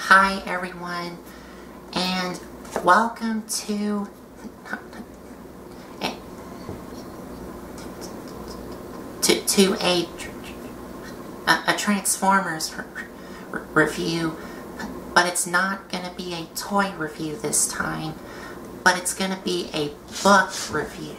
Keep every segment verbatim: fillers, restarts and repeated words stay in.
Hi everyone, and welcome to to, to a, a Transformers review, but it's not going to be a toy review this time, but it's going to be a book review.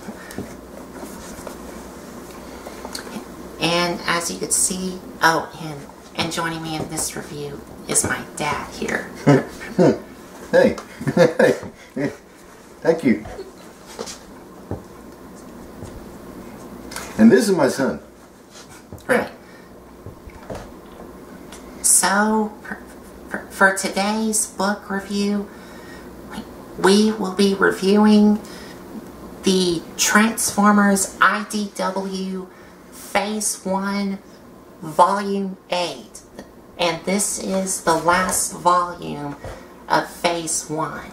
And as you can see, oh, and, and joining me in this review is my dad here. Hey, hey, thank you. And this is my son. Right. So, for, for, for today's book review, we will be reviewing the Transformers I D W Phase one, Volume eight. And this is the last volume of Phase one.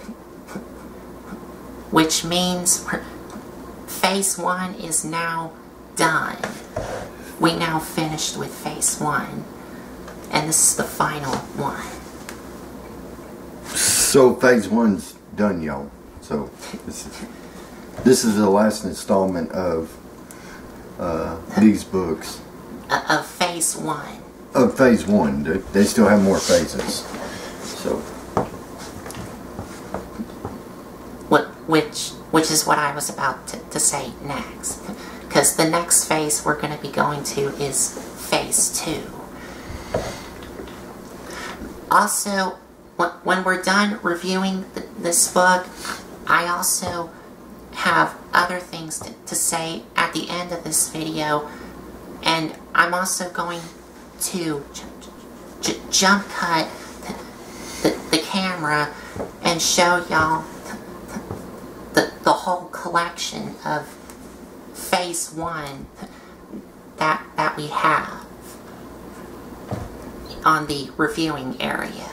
Which means Phase one is now done. We now finished with Phase one. And this is the final one. So Phase one's done, y'all. So this is, this is the last installment of uh, these books. Uh, of Phase one. Of Phase one. They, they still have more phases. So. What, which, which is what I was about to, to say next. Because the next phase we're going to be going to is Phase two. Also, when we're done reviewing th this book, I also have other things to, to say at the end of this video. And I'm also going to j j jump cut the, the, the camera and show y'all the, the whole collection of Phase one that, that we have on the reviewing area.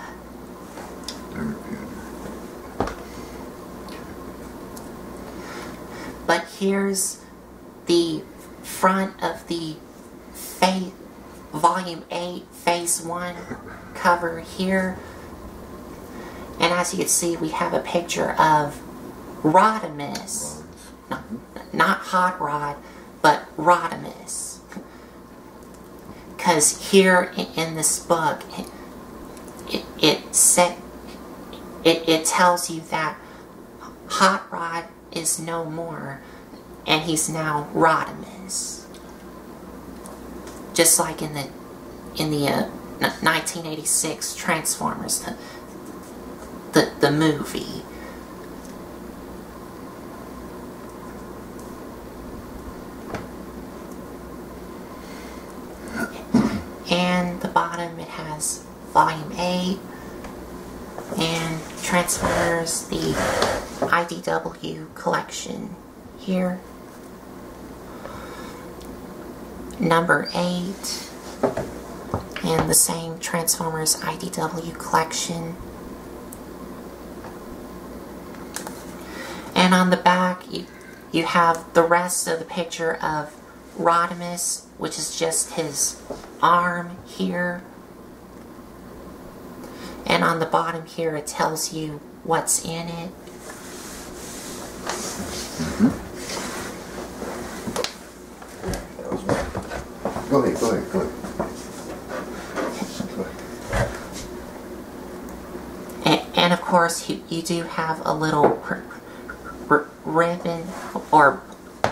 But here's the front of the Phase, Volume eight, Phase one cover here. And as you can see, we have a picture of Rodimus. No, not Hot Rod, but Rodimus. Because here in, in this book, it, it, it, set, it, it tells you that Hot Rod is no more, and he's now Rodimus. Just like in the in the uh, nineteen eighty-six Transformers, the, the the movie. And the bottom it has Volume eight and Transformers, the I D W collection here. Number eight, and the same Transformers I D W collection. And on the back, you, you have the rest of the picture of Rodimus, which is just his arm here. And on the bottom here, it tells you what's in it. Mm-hmm. Go ahead, go ahead, go ahead. Go ahead. And, and of course, you, you do have a little r r ribbon or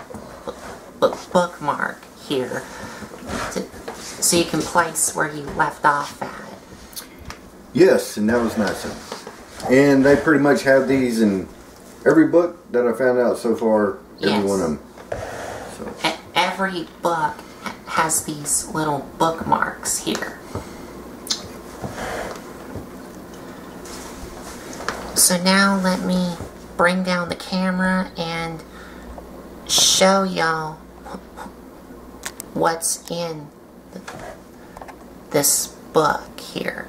bookmark here, to, so you can place where you left off at. Yes, and that was nice of them. And they pretty much have these in every book that I found out so far, every Yes. one of them. So. E- every book has these little bookmarks here. So now let me bring down the camera and show y'all what's in the, this book here.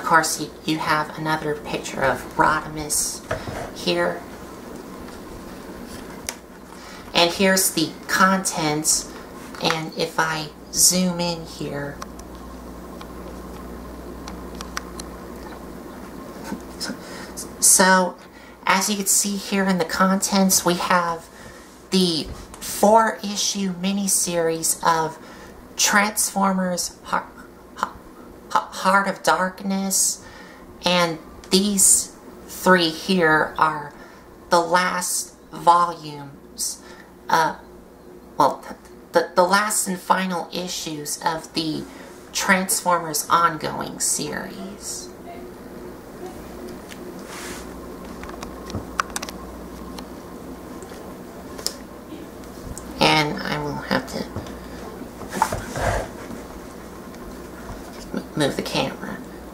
course, you, you have another picture of Rodimus here. And here's the contents. And if I zoom in here, so as you can see here in the contents, we have the four-issue miniseries of Transformers Heart, Heart of Darkness, and these three here are the last volumes, uh, well, the, the last and final issues of the Transformers ongoing series. And I will have to move the camera.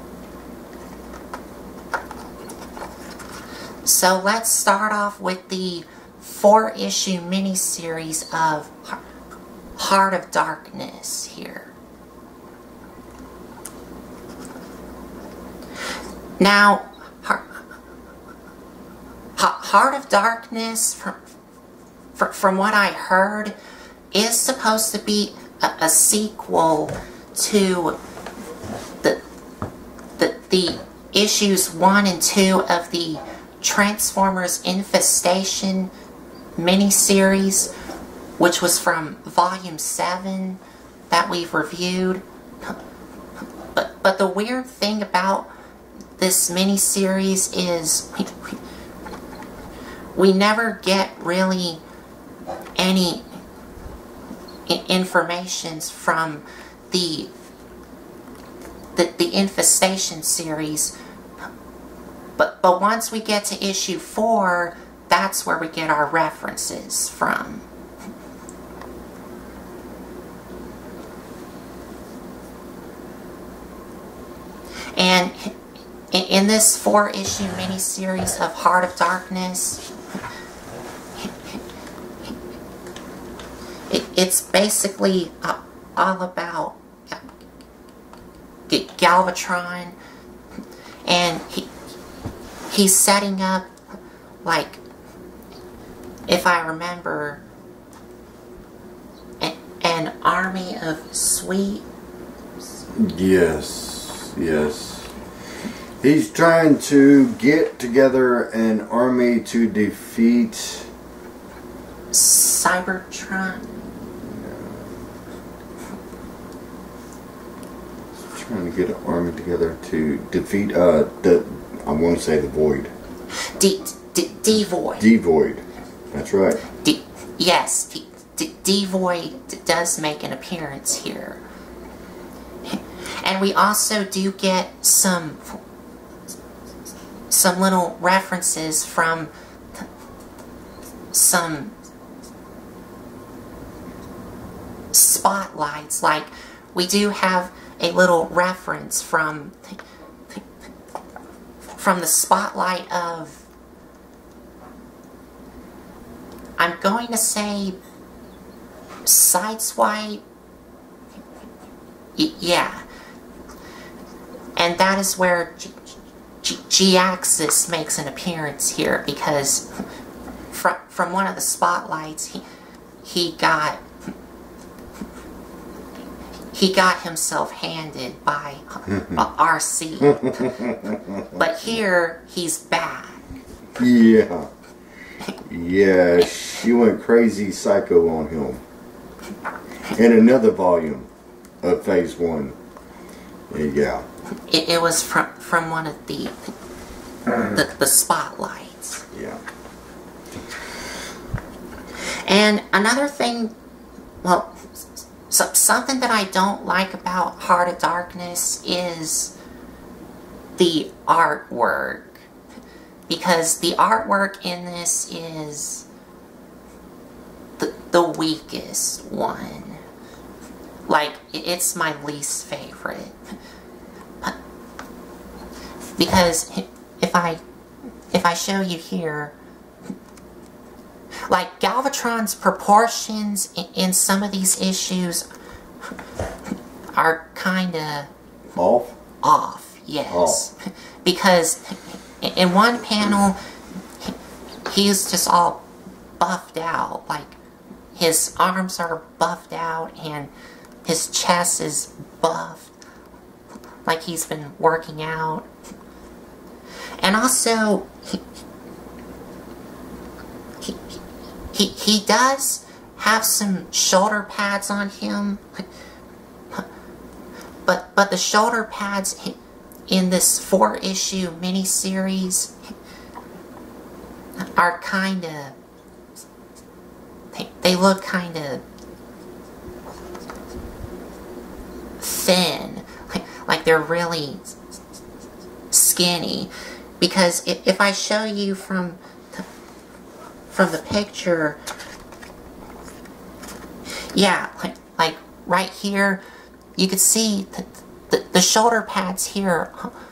So let's start off with the four-issue miniseries of Heart of Darkness here. Now, Heart of Darkness, from, from what I heard, is supposed to be a, a sequel to the, the, the issues one and two of the Transformers Infestation miniseries, which was from volume seven that we've reviewed. But, but the weird thing about this miniseries is we, we never get really any information from the, the the Infestation series, but but once we get to issue four, that's where we get our references from. And in, in this four-issue miniseries of Heart of Darkness, it, it's basically uh, all about Galvatron, and he he's setting up, like, if I remember, an, an army of sweet. Yes, yes. He's trying to get together an army to defeat Cybertron. Trying to get an army together to defeat uh the I want to say the Void. D D D-Void. D-Void. That's right. D yes, D D D-Void does make an appearance here, and we also do get some some little references from some spotlights. Like, we do have a little reference from from the spotlight of, I'm going to say, Sideswipe. Y yeah. And that is where G-Axis makes an appearance here, because from from one of the spotlights, he he got he got himself handed by uh, R C. But here he's back. Yeah. Yeah, she went crazy psycho on him. In another volume of Phase One. Yeah. It, it was from from one of the the, the spotlights. Yeah. And another thing, well, so, something that I don't like about Heart of Darkness is the artwork, because the artwork in this is the, the weakest one. Like, it's my least favorite. Because if I if I show you here, like, Galvatron's proportions in, in some of these issues are kind of off. Off, yes. Oh. Because in one panel, he's just all buffed out. Like, his arms are buffed out and his chest is buffed. Like he's been working out. And also, he, he, he, he does have some shoulder pads on him. But, but the shoulder pads in this four-issue miniseries are kind of, they, they look kind of thin. Like, like they're really skinny. Because if, if I show you from the, from the picture, yeah, like, like right here, you could see the, the, the shoulder pads here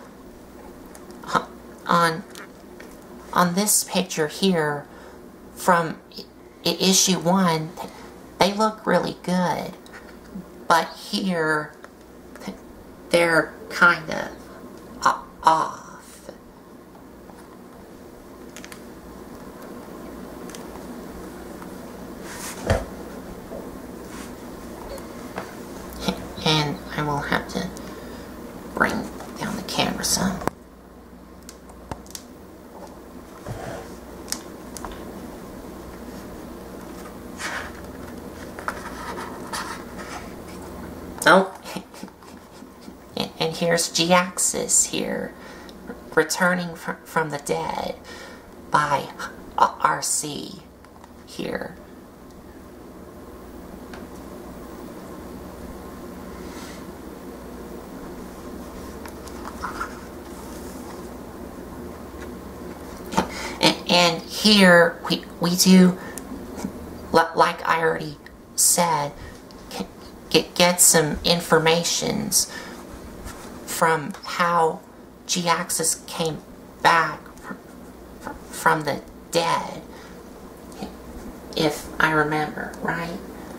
on, on this picture here from I, issue one, they look really good. But here, they're kind of off. And I will have to bring down the camera some. Oh, and here's Jhiaxus here, returning fr from the dead by R C here. And here, we, we do, like I already said, get, get some informations from how Jhiaxus came back from the dead, if I remember, right?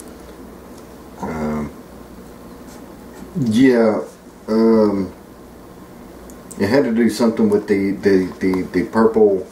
Um, yeah, um, it had to do something with the, the, the, the purple...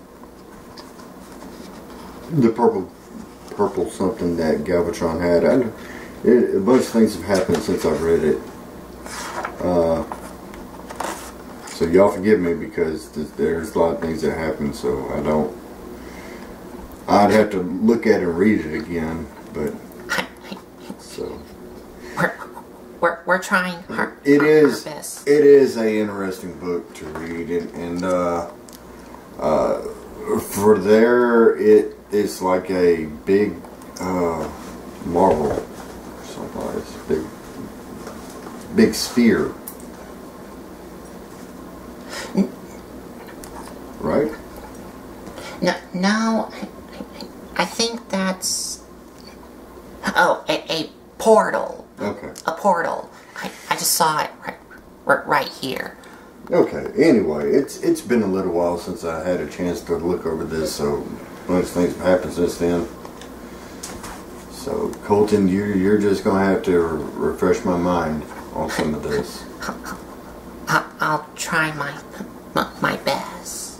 The purple, purple something that Galvatron had. I, it, a bunch of things have happened since I've read it. Uh, so y'all forgive me because there's a lot of things that happen. So I don't. I'd have to look at it and read it again. But so we're we're, we're trying our, it our, is our best. It is a interesting book to read, and, and uh, uh, for there it. It's like a big uh, marble or something. It's a big, big sphere. Right? No, no. I think that's... Oh, a, a portal. Okay. A portal. I, I just saw it right, right, right here. Okay. Anyway, it's it's been a little while since I had a chance to look over this, so... A bunch of things have happened since then. So, Colton, you, you're just going to have to re refresh my mind on some of this. I'll, I'll try my, my, my best.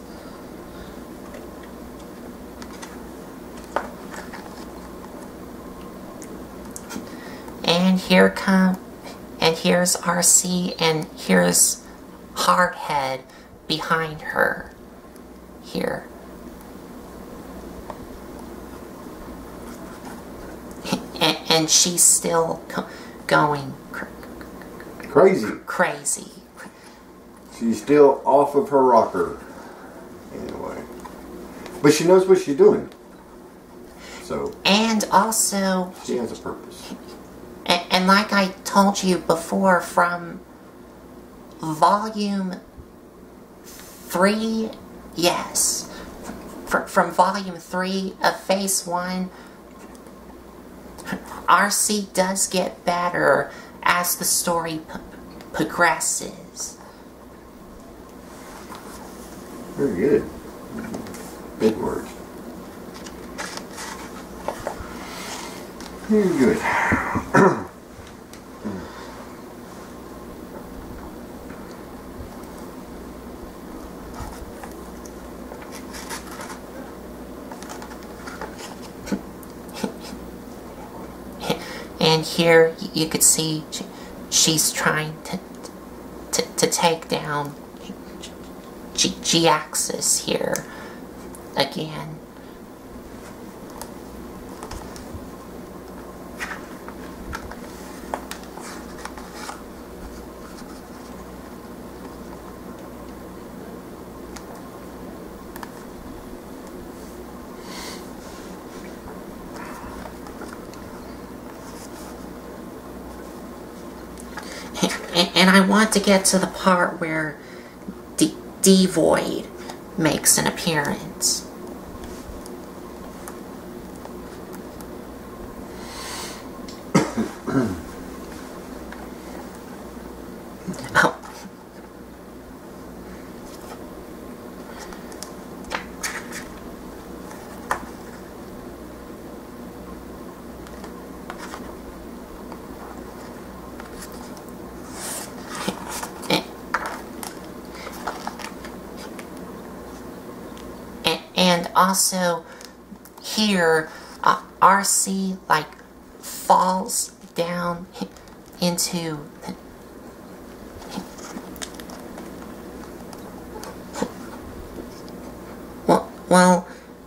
And here come, and here's R C, and here's Hardhead behind her. Here. And, and she's still co going cr crazy. Crazy. She's still off of her rocker. Anyway. But she knows what she's doing. So. And also. She has a purpose. And, and like I told you before, from volume three, yes. Fr from volume three of phase one. R C does get better as the story p progresses. Very good. Big words. Very good. and here you could see she's trying to to, to take down G G-Axis here again. And I want to get to the part where D Devoid makes an appearance. Oh. And also here, uh, R C like falls down into well, well,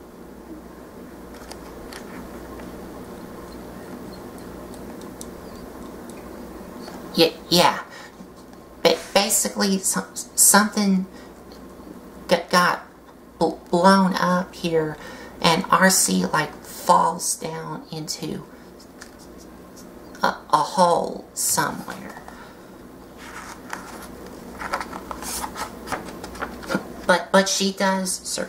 yeah, yeah. But basically, some, something got. got blown up here, and R C like falls down into a, a hole somewhere. But but she does sur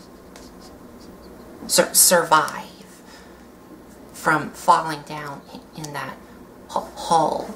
sur survive from falling down in, in that hole.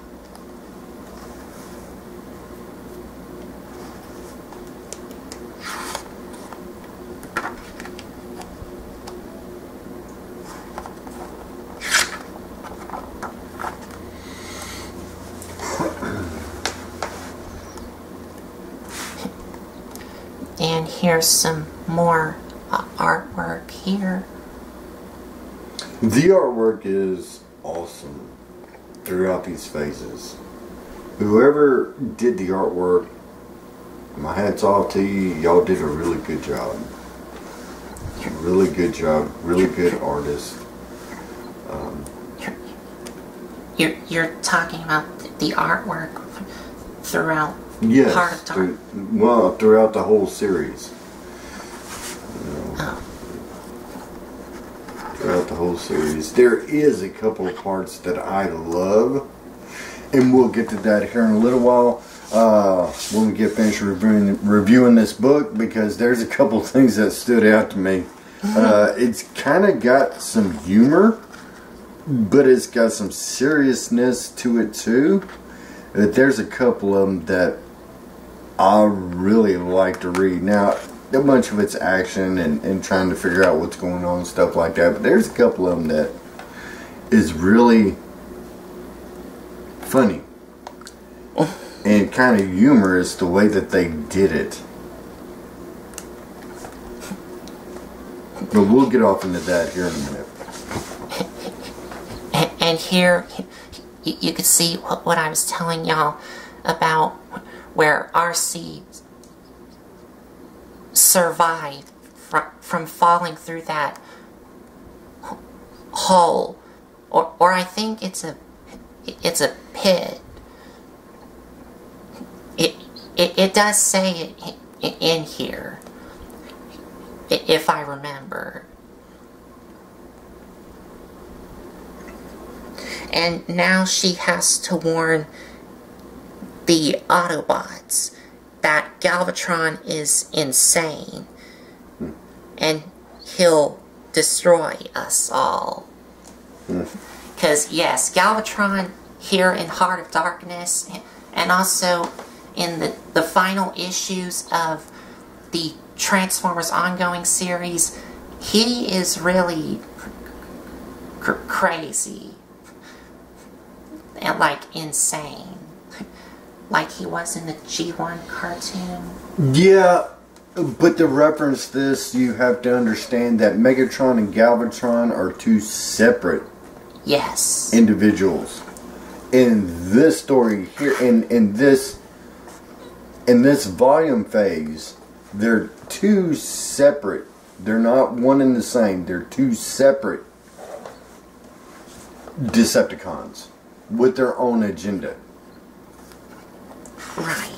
And here's some more uh, artwork here. The artwork is awesome throughout these phases. Whoever did the artwork, my hat's off to you. Y'all did a really good job. Really good job. Really good artist. Um, you're, you're talking about the artwork throughout yes, Heart of Dark. Through, well, throughout the whole series. Oh. Throughout the whole series. There is a couple of parts that I love, and we'll get to that here in a little while uh, when we get finished reviewing, reviewing this book, because there's a couple of things that stood out to me. Uh, it's kind of got some humor, but it's got some seriousness to it too. But there's a couple of them that I really like to read. Now, a bunch of it's action and, and trying to figure out what's going on and stuff like that. But there's a couple of them that is really funny. And kind of humorous the way that they did it. But we'll get off into that here in a minute. And, and here, you, you can see what, what I was telling y'all about where R C survived from, from falling through that hole. Or, or I think it's a, it's a pit. It, it, it does say it in here, if I remember. And now she has to warn the Autobots that Galvatron is insane, and he'll destroy us all. Because, yes, Galvatron here in Heart of Darkness, and also in the, the final issues of the Transformers ongoing series, he is really cr crazy and like insane, like he was in the G one cartoon. Yeah, but to reference this, you have to understand that Megatron and Galvatron are two separate Yes. individuals. In this story here, in, in this in this volume phase, they're two separate. They're not one and the same. They're two separate Decepticons with their own agenda. Right.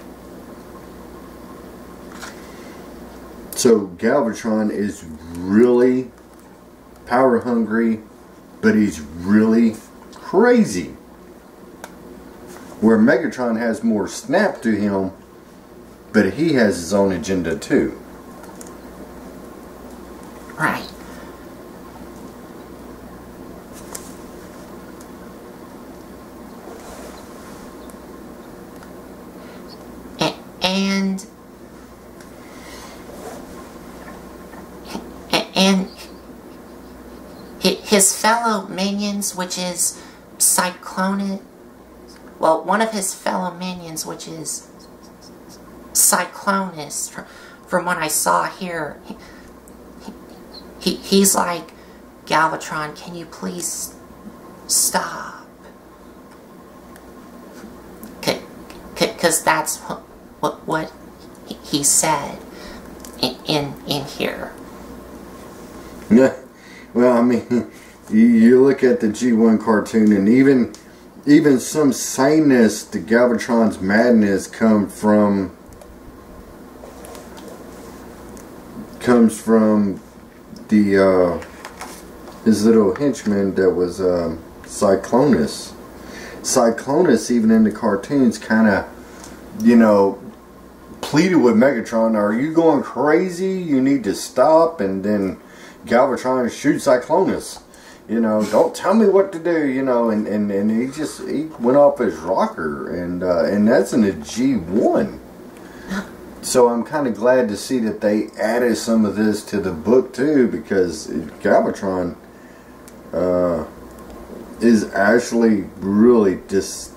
So Galvatron is really power hungry, but he's really crazy. Where Megatron has more snap to him, but he has his own agenda too. Right. A- and a- and hi- his fellow minions, which is Cyclonus. Well, one of his fellow minions, which is Cyclonus, from, from what I saw here, he, he, he's like, Galvatron, can you please stop? Because that's what, what, what he said in, in, in here. Yeah. Well, I mean, you, you look at the G one cartoon, and even... Even some saneness to Galvatron's madness come from comes from the uh, his little henchman that was um, Cyclonus. Cyclonus, even in the cartoons, kind of, you know, pleaded with Megatron, "Are you going crazy? You need to stop." And then Galvatron shoots Cyclonus. You know, don't tell me what to do, you know, and, and, and he just, he went off his rocker, and uh, and that's in a G one. So I'm kind of glad to see that they added some of this to the book, too, because Galvatron uh, is actually really dis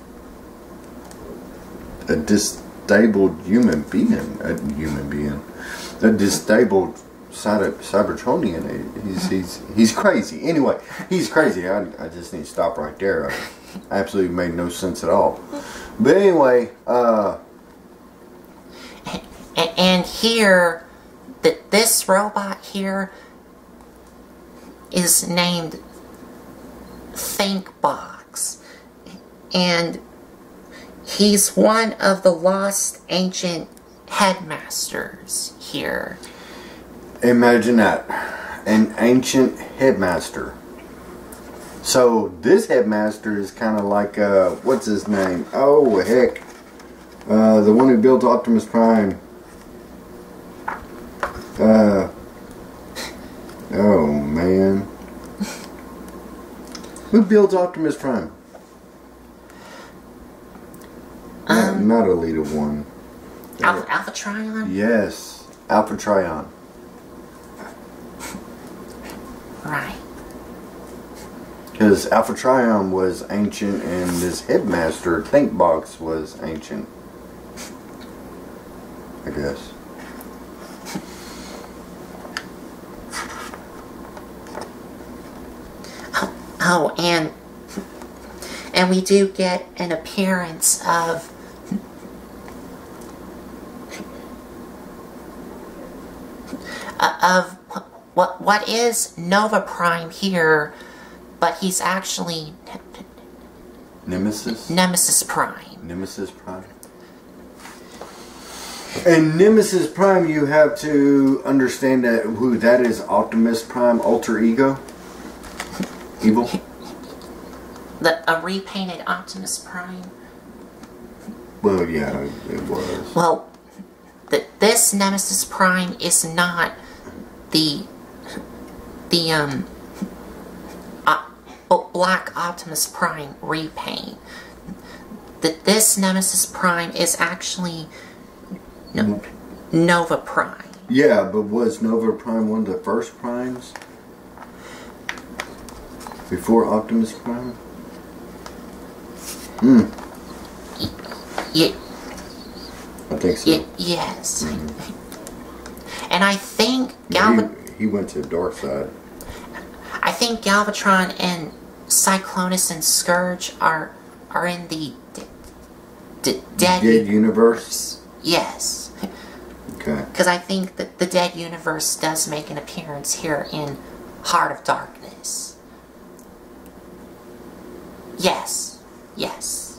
a disabled human being, a human being, a disabled Cybertronian. He's he's he's crazy. Anyway, he's crazy. I, I just need to stop right there. I absolutely made no sense at all. But anyway, uh, and here, that this robot here is named ThinkBox, and he's one of the lost ancient headmasters here. Imagine that. An ancient headmaster. So this headmaster is kind of like, uh, what's his name? Oh, heck. Uh, the one who built Optimus Prime. Uh, oh, man. Who builds Optimus Prime? Um, not, not Elita one. Alpha, Alpha Trion? Yes. Alpha Trion. Right. Because Alpha Trion was ancient, and this headmaster, ThinkBox, was ancient. I guess. Oh, oh, and and we do get an appearance of of what what is Nova Prime here, but he's actually Nemesis? Nemesis Prime. Nemesis Prime. And Nemesis Prime, you have to understand that who that is. Optimus Prime, alter ego, evil. The a repainted Optimus Prime. Well, yeah, it was. Well, the, this Nemesis Prime is not the the um uh, Black Optimus Prime repaint. That this Nemesis Prime is actually no, Nova Prime. Yeah, but was Nova Prime one of the first primes before Optimus Prime? Hmm. Yeah. I think so. Y yes. Mm-hmm. And I think Galva he, he went to the dark side. I think Galvatron and Cyclonus and Scourge are are in the d d dead, dead universe? Yes. Okay. Because I think that the dead universe does make an appearance here in Heart of Darkness. Yes. Yes.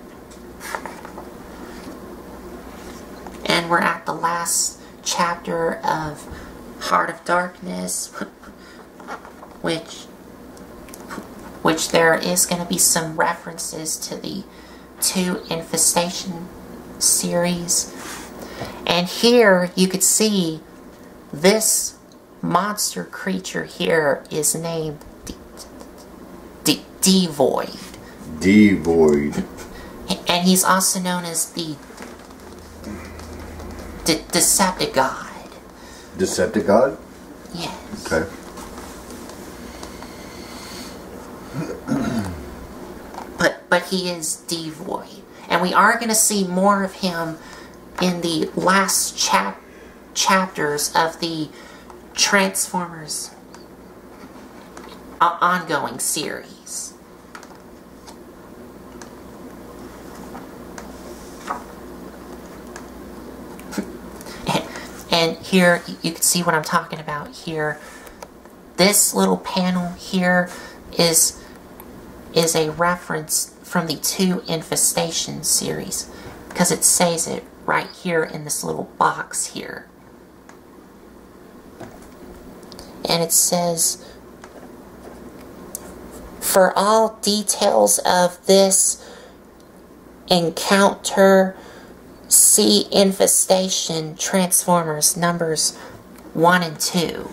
And we're at the last chapter of Heart of Darkness, which which there is going to be some references to the two Infestation series. And here you could see this monster creature here is named D Devoid. Devoid. And he's also known as the De Decepticon. Decepticon? Yes. Okay. But but he is devoid, and we are going to see more of him in the last chap chapters of the Transformers uh, ongoing series. and, and here you can see what I'm talking about here. This little panel here is is a reference from the two Infestation series, because it says it right here in this little box here. And it says, for all details of this encounter, see Infestation Transformers numbers one and two.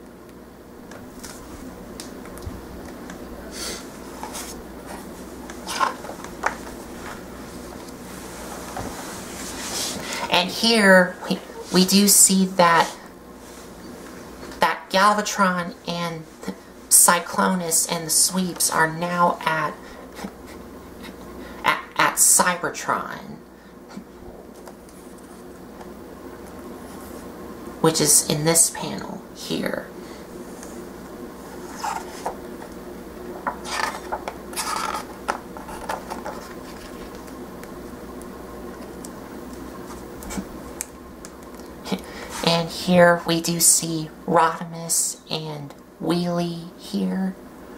And here we, we do see that that Galvatron and the Cyclonus and the Sweeps are now at at, at Cybertron, which is in this panel here. And here we do see Rodimus and Wheelie here.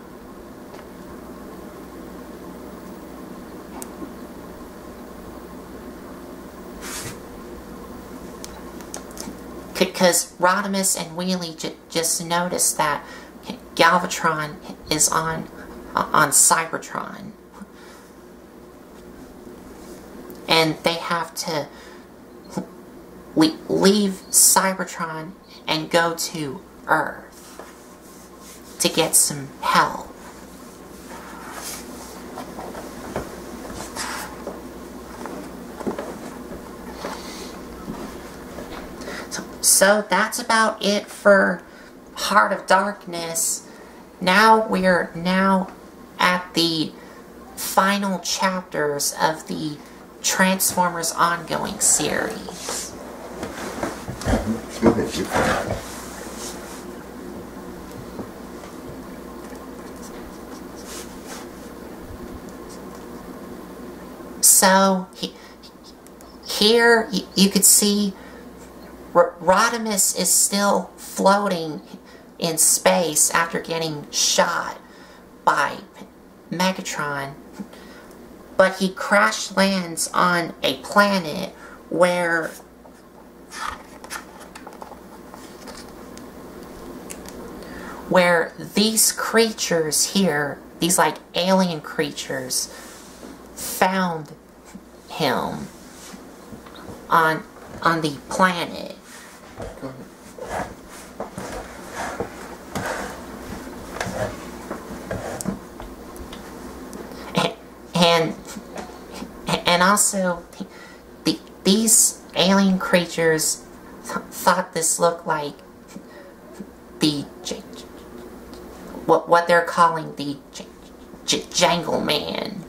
Because Rodimus and Wheelie j just noticed that Galvatron is on uh, on Cybertron, and they have to le leave Cybertron and go to Earth to get some help. So, so that's about it for Heart of Darkness. Now we're now at the final chapters of the Transformers ongoing series. Go ahead, you can. So he, here you, you could see R Rodimus is still floating in space after getting shot by Megatron, but he crash lands on a planet where where these creatures here, these like alien creatures, found him on on the planet. And and, and also the, these alien creatures th thought this looked like the what what they're calling the J J Jangle Man.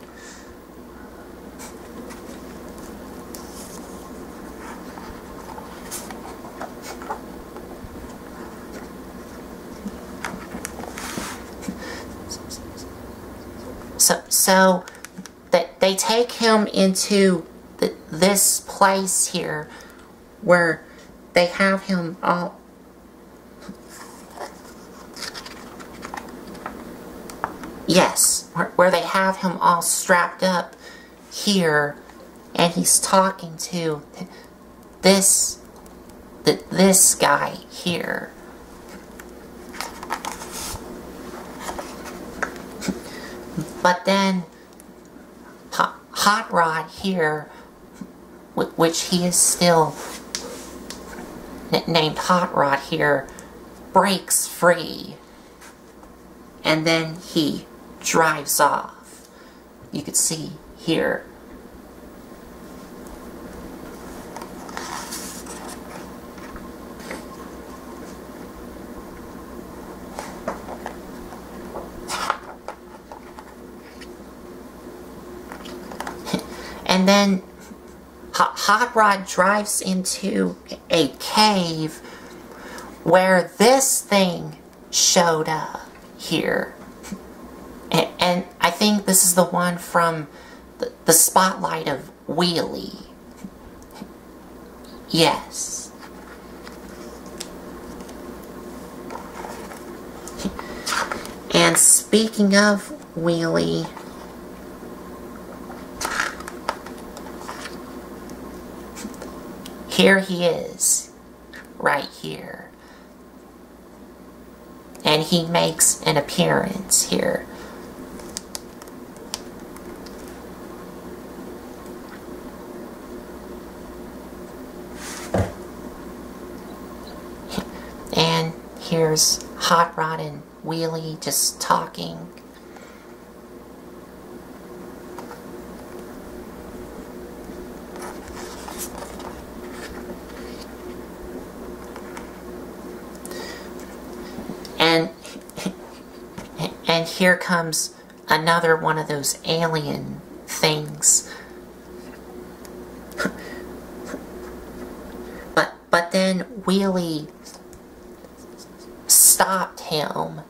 so that they take him into the, this place here where they have him all yes where, where they have him all strapped up here, and he's talking to this th this guy here. But then Hot Rod here, which he is still named Hot Rod here, breaks free, and then he drives off. You can see here. And then Hot Rod drives into a cave where this thing showed up here. And, and I think this is the one from the, the Spotlight of Wheelie. Yes. And speaking of Wheelie, here he is, right here. And he makes an appearance here. And here's Hot Rod and Wheelie just talking. And, and here comes another one of those alien things. But, but then Wheelie stopped him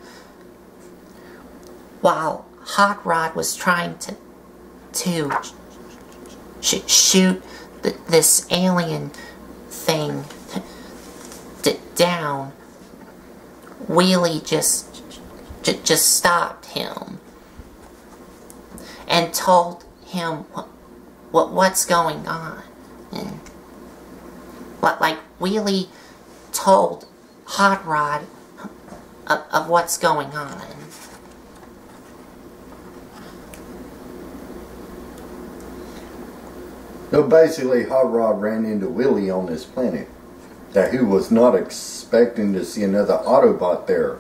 while Hot Rod was trying to, to sh shoot th this alien thing d down. Wheelie just, j just stopped him and told him what, what what's going on, and what like Wheelie told Hot Rod of, of what's going on. So basically, Hot Rod ran into Wheelie on this planet, that he was not expecting to see another Autobot there.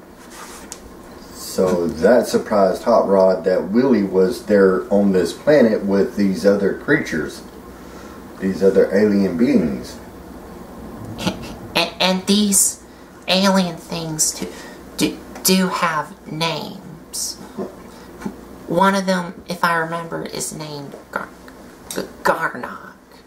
So that surprised Hot Rod that Wheelie was there on this planet with these other creatures, these other alien beings. And, and these alien things do, do, do have names. One of them, if I remember, is named Gar Garnock.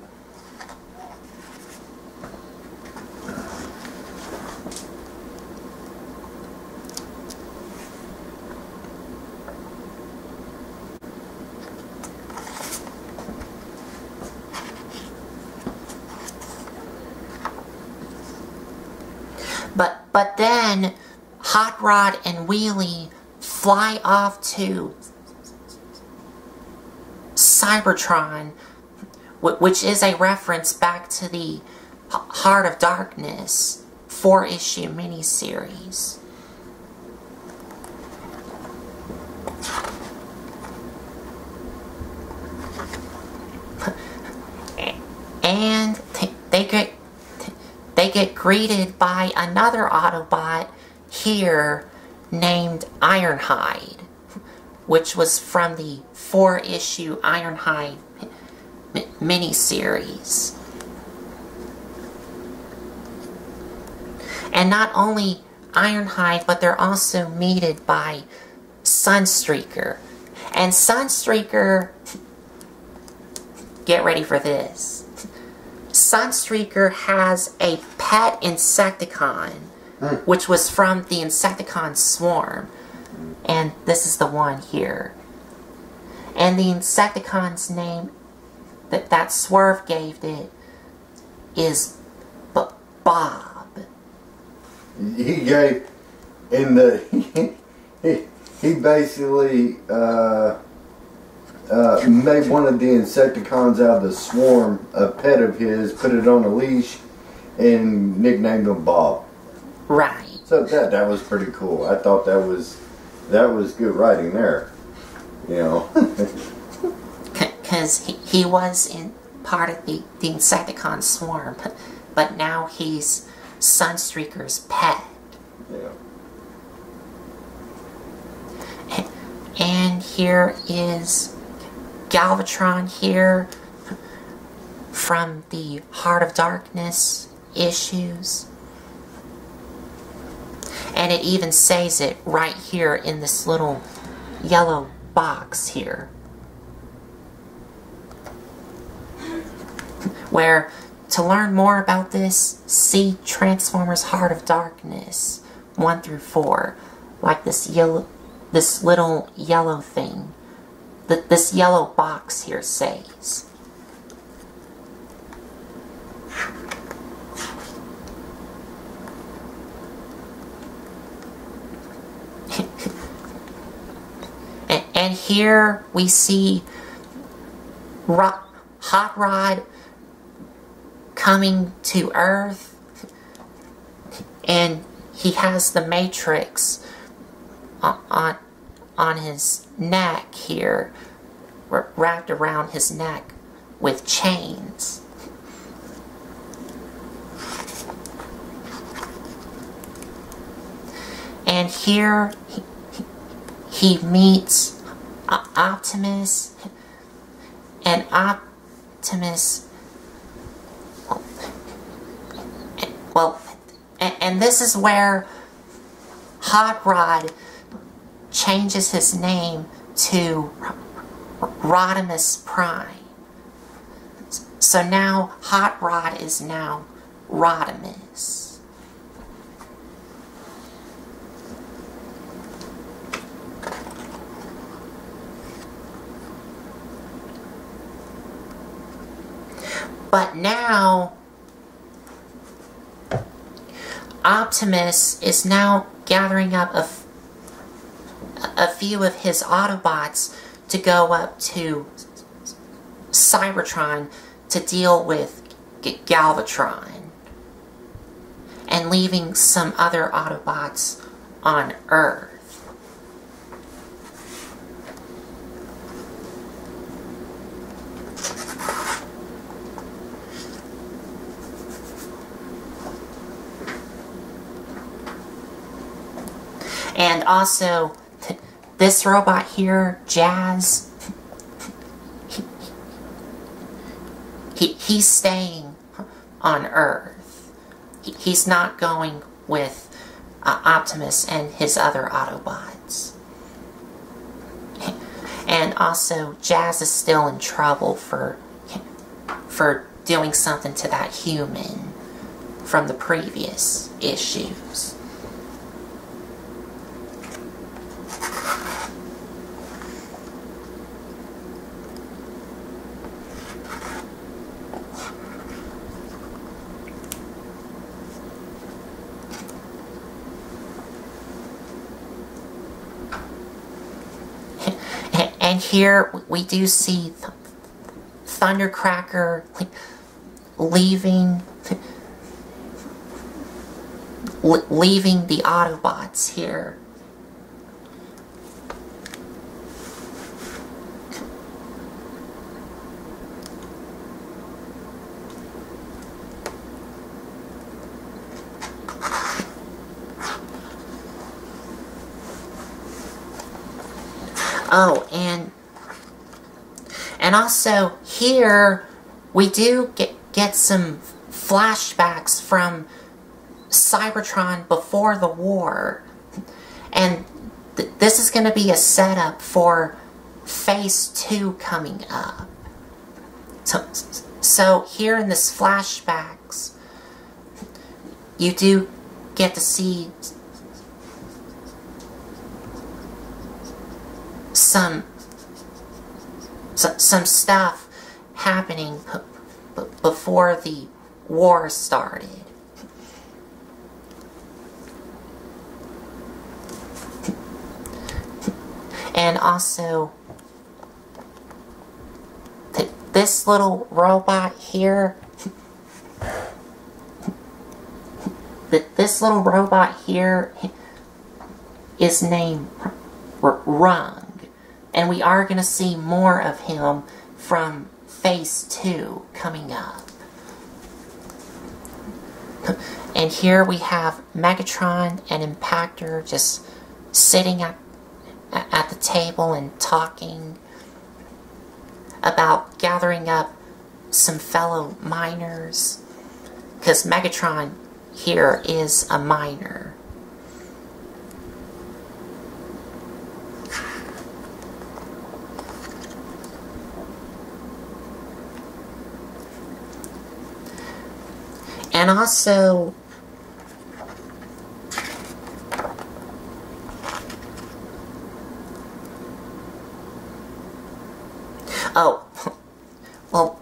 But, but then Hot Rod and Wheelie fly off to Cybertron, which is a reference back to the Heart of Darkness four-issue miniseries. And they get they get greeted by another Autobot here named Ironhide, which was from the four-issue Ironhide miniseries. And not only Ironhide, but they're also meted by Sunstreaker. And Sunstreaker, get ready for this, Sunstreaker has a pet Insecticon, mm. which was from the Insecticon Swarm. And this is the one here. And the Insecticon's name that that Swerve gave it is B Bob. He gave in the he he basically uh, uh, made one of the Insecticons out of the swarm a pet of his, put it on a leash, and nicknamed him Bob. Right. So that that was pretty cool. I thought that was that was good writing there. You know. Because he, he was in part of the, the Insecticon swarm, but, but now he's Sunstreaker's pet. Yeah. And here is Galvatron here from the Heart of Darkness issues. And it even says it right here in this little yellow box here. Where, to learn more about this, see Transformers Heart of Darkness one through four. Like this yellow, this little yellow thing. That this yellow box here says. and, and here we see Ro Hot Rod coming to Earth, and he has the Matrix on, on, on his neck here, wrapped around his neck with chains. And here he, he meets Optimus, and Optimus, well, and, and this is where Hot Rod changes his name to Rodimus Prime. So now Hot Rod is now Rodimus. But now Optimus is now gathering up a, f a few of his Autobots to go up to Cybertron to deal with G Galvatron, and leaving some other Autobots on Earth. And also, this robot here, Jazz, he, he, he's staying on Earth. He, he's not going with uh, Optimus and his other Autobots. And also, Jazz is still in trouble for, for doing something to that human from the previous issues. And here we do see Thundercracker leaving leaving the Autobots here. Oh, and and also here we do get get some flashbacks from Cybertron before the war, and th this is going to be a setup for Phase Two coming up. So, so here in this flashbacks, you do get to see some some, some stuff happening b before the war started. And also, th this little robot here, th this little robot here is named R Rung, and we are going to see more of him from Phase two coming up. And here we have Megatron and Impactor just sitting at, at the table and talking about gathering up some fellow miners, because Megatron here is a miner. And also, oh, well,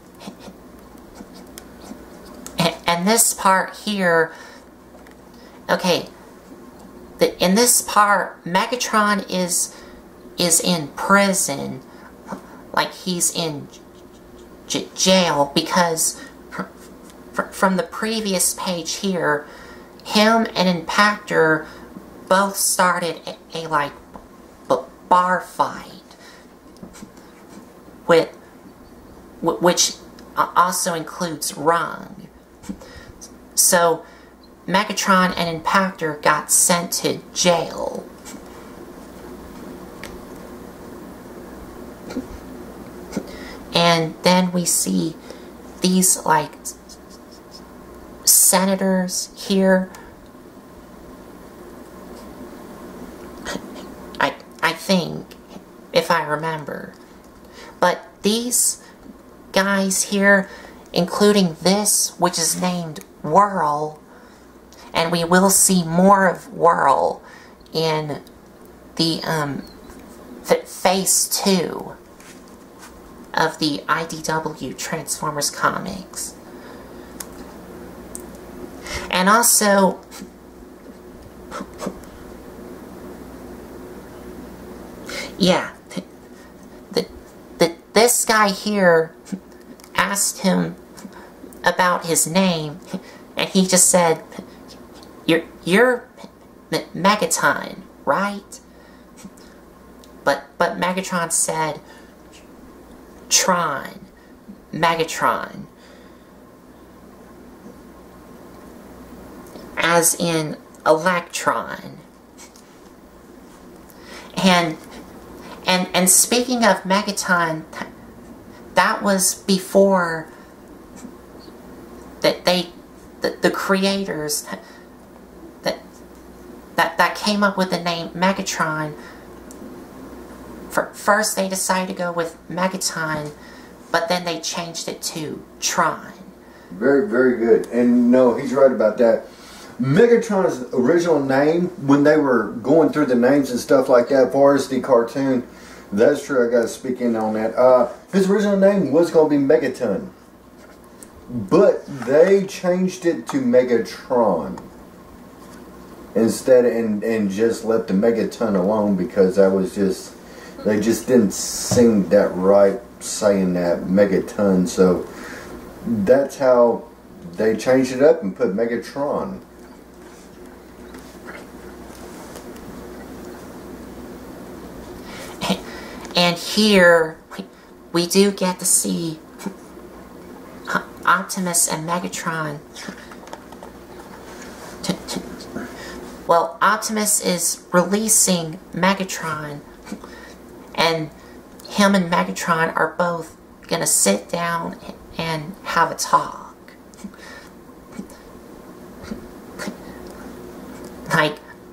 and this part here, okay, the, in this part, Megatron is, is in prison, like he's in j jail, because from the previous page here, him and Impactor both started a, a like b bar fight, with which also includes Rung. So Megatron and Impactor got sent to jail. And then we see these like senators here. I I think, if I remember. But these guys here, including this, which is named Whirl, and we will see more of Whirl in the um, Phase two of the I D W Transformers comics. And also, yeah, the, the, this guy here asked him about his name, and he just said, you're, you're Megaton, right? But, but Megatron said, Tron, Megatron. As in Electron. And and and speaking of Megaton, that was before that they the, the creators that that that came up with the name Megatron. For, first they decided to go with Megaton, but then they changed it to Tron. Very, very good. And no, he's right about that. Megatron's original name, when they were going through the names and stuff like that, as far as the cartoon, that's true, I got to speak in on that. Uh, his original name was going to be Megaton. But they changed it to Megatron. Instead, and, and just let the Megaton alone, because that was just, they just didn't seem that right saying that, Megaton. So that's how they changed it up and put Megatron. And here, we do get to see Optimus and Megatron. Well, Optimus is releasing Megatron, and him and Megatron are both gonna sit down and have a talk. Like,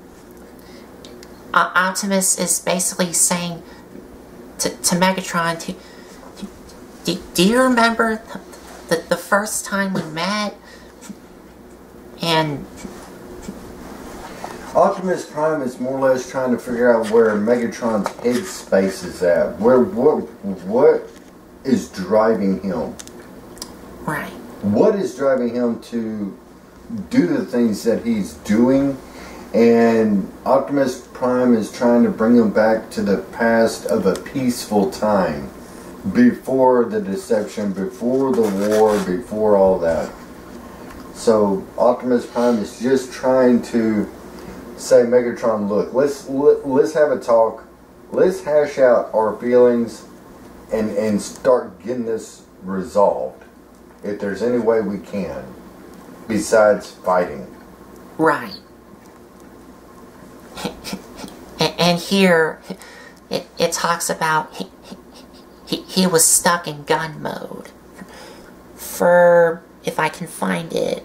Optimus is basically saying to, to Megatron, to, do, do you remember the, the, the first time we met? And Optimus Prime is more or less trying to figure out where Megatron's headspace is at. Where what what is driving him? Right. What is driving him to do the things that he's doing? And Optimus Prime is trying to bring him back to the past of a peaceful time, before the deception, before the war, before all that. So Optimus Prime is just trying to say, Megatron, look, let's let, let's have a talk, let's hash out our feelings, and and start getting this resolved. If there's any way we can, besides fighting. Right. And here, it, it talks about he, he, he was stuck in gun mode for, if I can find it,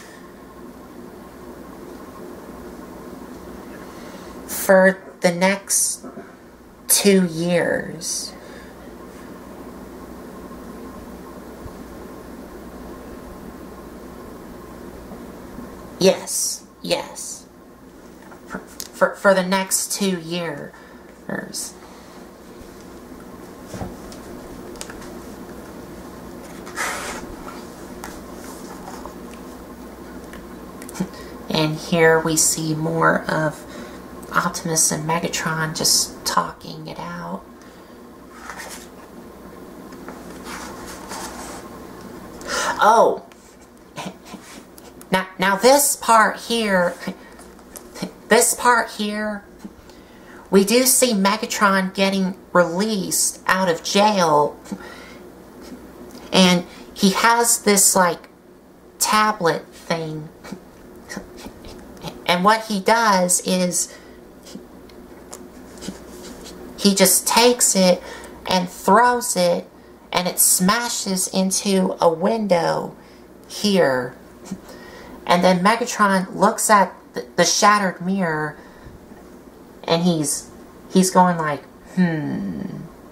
for the next two years. Yes, yes. For, for, for the next two years. And here we see more of Optimus and Megatron just talking it out. Oh! Now, now this part here, this part here, we do see Megatron getting released out of jail, and he has this, like, tablet thing, and what he does is he just takes it and throws it, and it smashes into a window here. And then Megatron looks at the, the shattered mirror, and he's he's going like, hmm.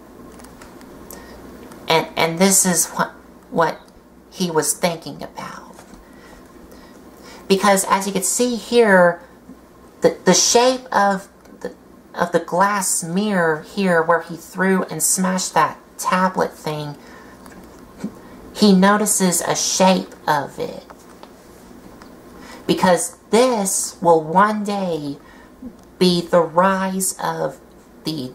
And and this is what what he was thinking about. Because as you can see here, the the shape of the of the glass mirror here where he threw and smashed that tablet thing, he notices a shape of it. Because this will one day be the rise of the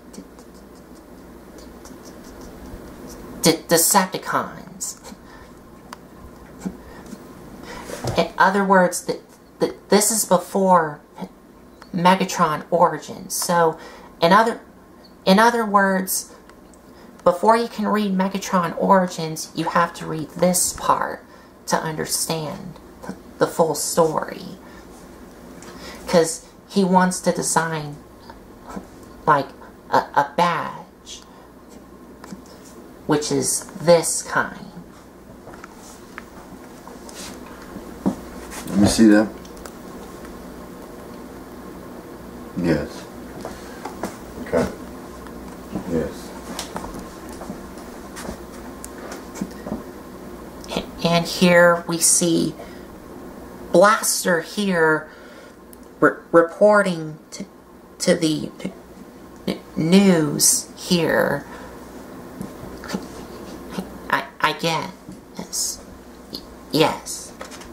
De Decepticons. In other words, the, the, this is before Megatron Origins. So, in other, in other words, before you can read Megatron Origins, you have to read this part to understand the full story. Because he wants to design like a, a badge, which is this kind. Let me see that. Yes. Okay. Yes. And here we see Blaster here re reporting to, to the news here. I, I get this. Yes.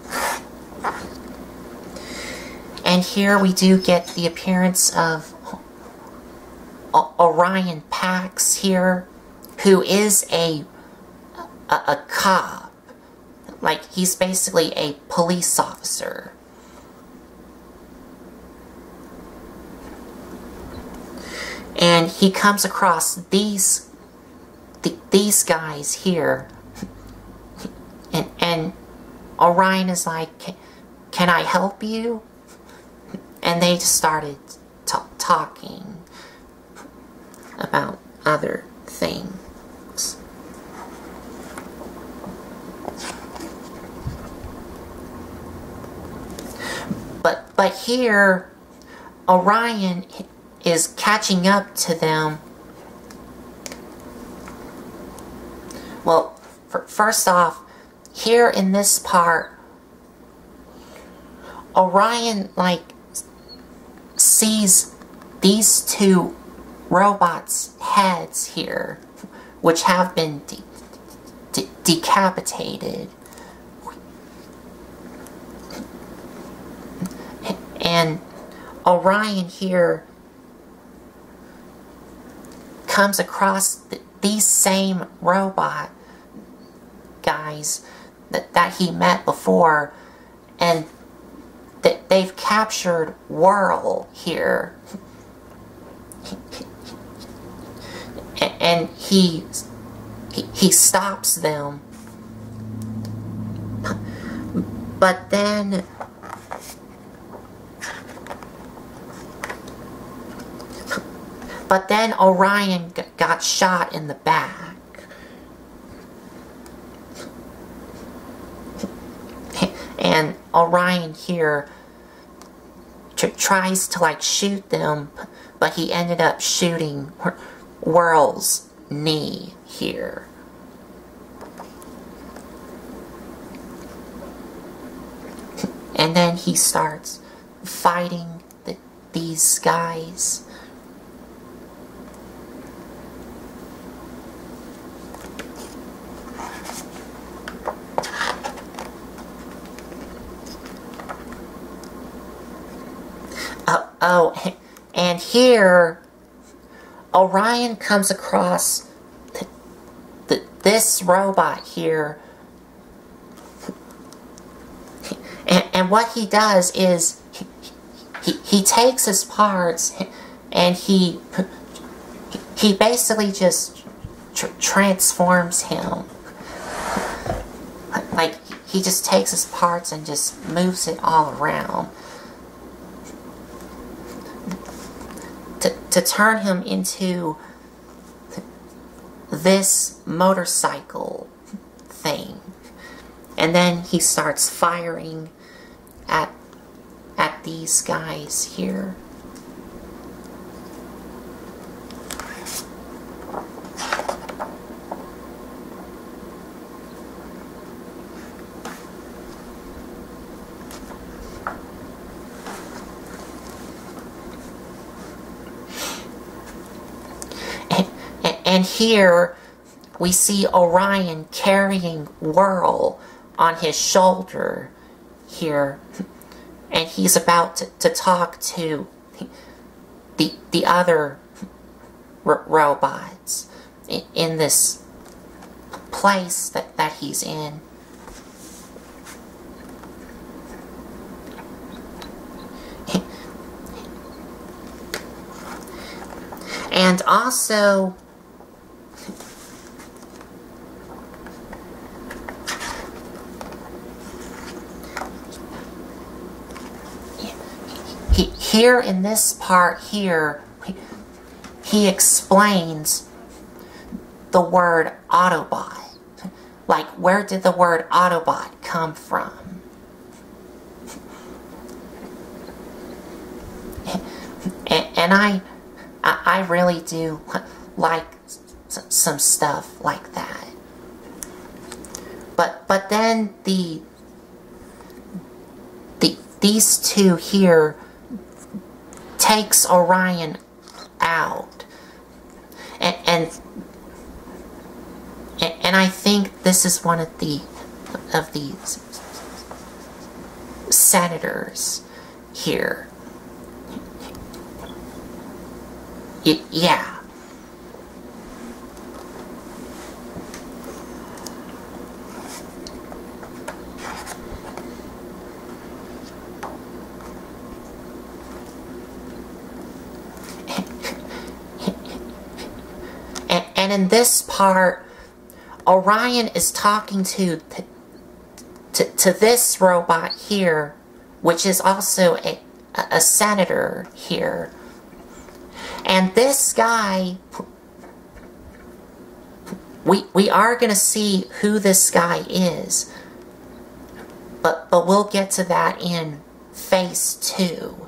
And here we do get the appearance of o Orion Pax here, who is a, a, a cop. Like, he's basically a police officer. And he comes across these th these guys here. And, and Orion is like, can I help you? And they just started t talking about other things. But, but here, Orion is catching up to them. Well, for, first off, here in this part, Orion, like, sees these two robots' heads here, which have been de de decapitated. And Orion here comes across th these same robot guys that, that he met before, and that they've captured Whirl here. And he, he he stops them. But then But then Orion got shot in the back. And Orion here tr tries to like shoot them, but he ended up shooting Whirl's knee here. And then he starts fighting the, these guys. Uh, oh, and here Orion comes across th th this robot here. And, and what he does is he, he, he takes his parts and he he basically just tr transforms him. Like, he just takes his parts and just moves it all around to, to turn him into this motorcycle thing. And then he starts firing at at these guys here. And, and here we see Orion carrying Whirl on his shoulder here, and he's about to, to talk to the the other r robots in, in this place that, that he's in. And also He, here in this part here, he, he explains the word Autobot. Like, where did the word Autobot come from? And, and I, I really do like some stuff like that. But, but then the, the, these two here takes Orion out, and, and and I think this is one of the of these senators here. Y yeah. And in this part, Orion is talking to, to, to this robot here, which is also a, a senator here. And this guy, we, we are going to see who this guy is, but, but we'll get to that in phase two.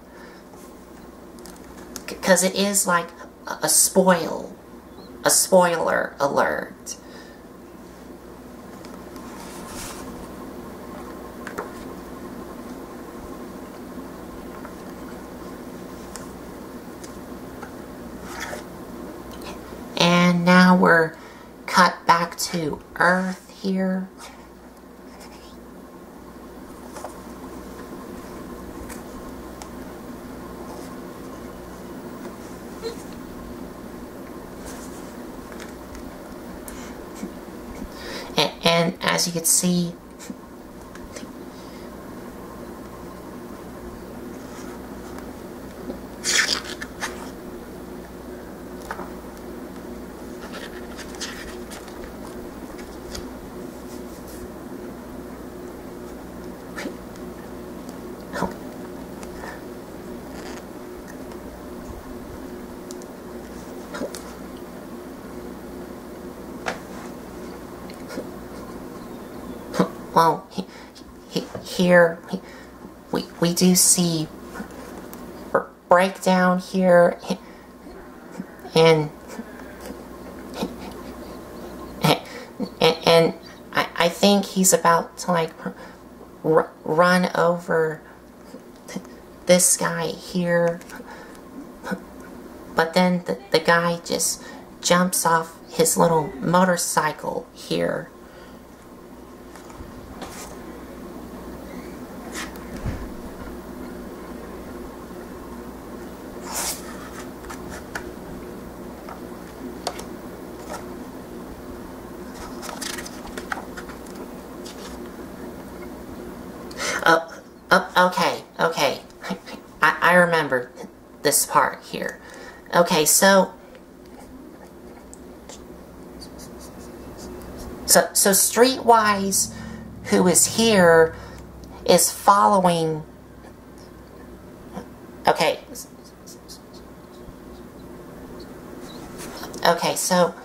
Because it is like a spoil. A spoiler alert. we're cut back to Earth here. And, and as you can see, well, he, he, here he, we we do see breakdown here, and and, and I, I think he's about to like r run over this guy here, but then the, the guy just jumps off his little motorcycle here. Uh, uh, okay, okay, I, I remember this part here. Okay, so, so, so Streetwise, who is here, is following, okay, okay, so,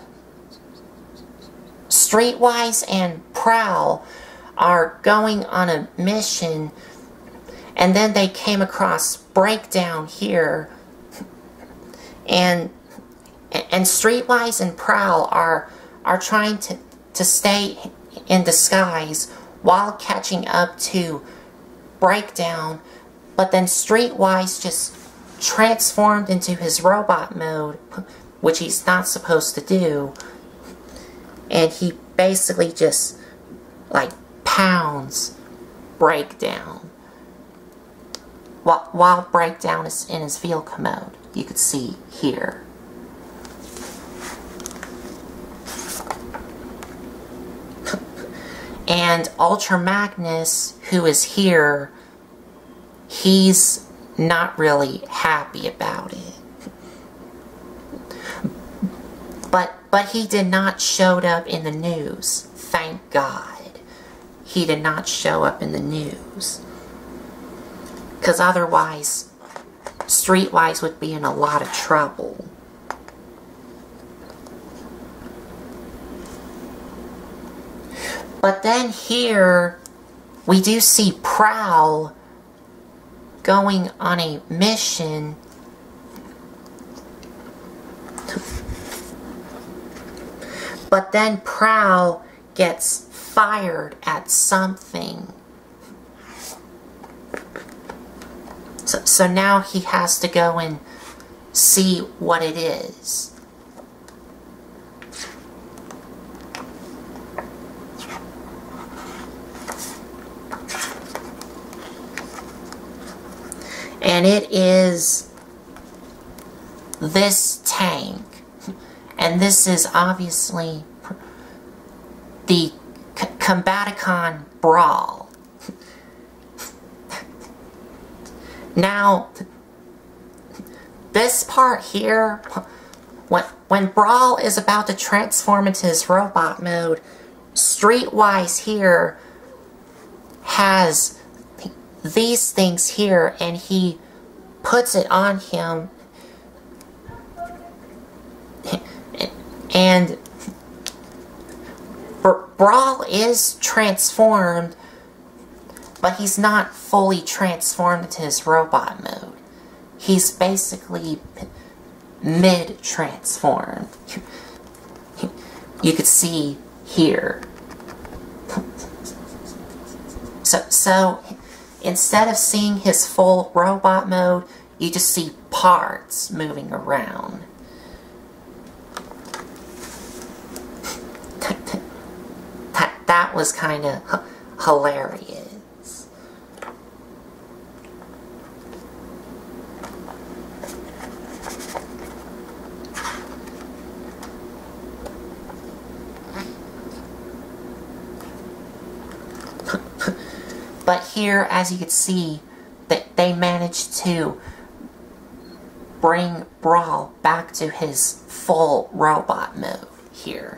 Streetwise and Prowl are going on a mission, and then they came across Breakdown here, and and Streetwise and Prowl are are trying to to stay in disguise while catching up to Breakdown, but then Streetwise just transformed into his robot mode, which he's not supposed to do, and he basically just like pounds Breakdown while, while Breakdown is in his vehicle mode. You could see here. And Ultra Magnus, who is here, he's not really happy about it. But but he did not show up in the news, thank God. He did not show up in the news. Because otherwise, Streetwise would be in a lot of trouble. But then here, we do see Prowl going on a mission but then Prowl gets fired at something. So, so now he has to go and see what it is. And it is this tank. And this is obviously the Combaticon Brawl. Now, this part here, when, when Brawl is about to transform into his robot mode, Streetwise here has these things here, and he puts it on him, and Brawl is transformed, but he's not fully transformed into his robot mode. He's basically mid-transformed. You could see here. So, so instead of seeing his full robot mode, you just see parts moving around. that was kind of hilarious. But here, as you can see, that they managed to bring Brawl back to his full robot mode here.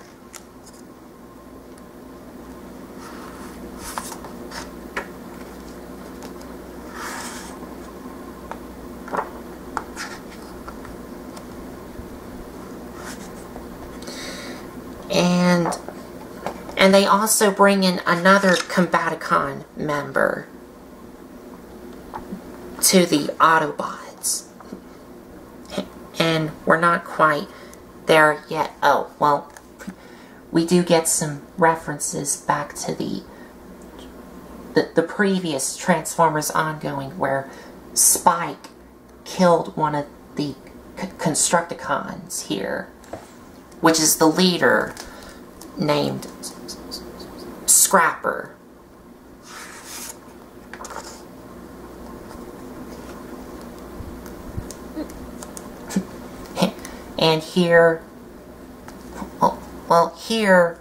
And and they also bring in another Combaticon member to the Autobots. And we're not quite there yet. Oh, well, we do get some references back to the the, the previous Transformers ongoing where Spike killed one of the Constructicons here, which is the leader named Scrapper. And here, well, well here,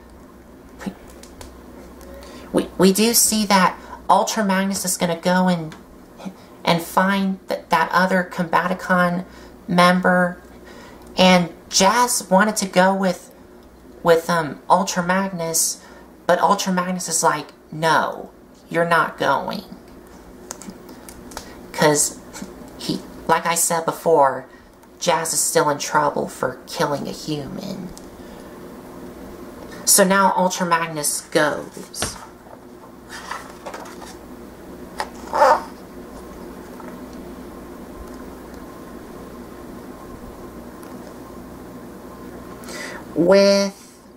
we, we do see that Ultra Magnus is going to go and, and find that, that other Combaticon member, and Jazz wanted to go with, with um, Ultra Magnus, but Ultra Magnus is like, no, you're not going. Because, he, like I said before, Jazz is still in trouble for killing a human. So now Ultra Magnus goes. With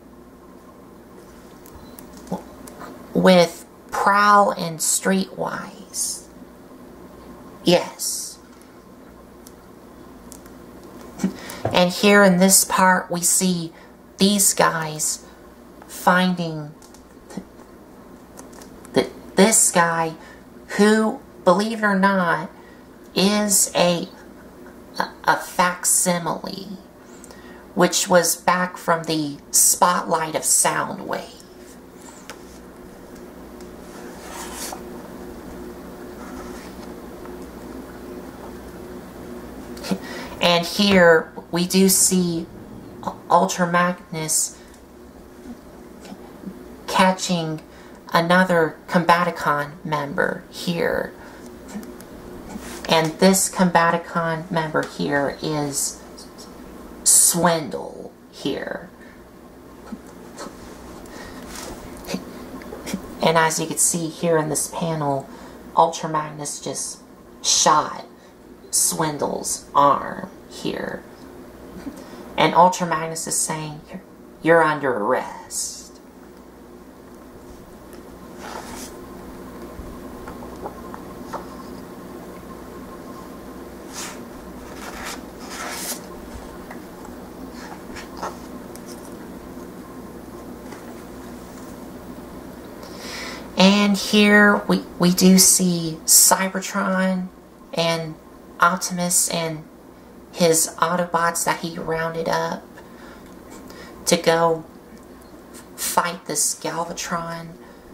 with Prowl and Streetwise. Yes. And here in this part, we see these guys finding th this guy who, believe it or not, is a, a, a facsimile, which was back from the Spotlight of Soundwave. And here, we do see Ultra Magnus catching another Combaticon member here. And this Combaticon member here is Swindle here. And as you can see here in this panel, Ultra Magnus just shot Swindle's arm here. And Ultra Magnus is saying, you're, you're under arrest. And here we, we do see Cybertron and Optimus and his Autobots that he rounded up to go fight this Galvatron,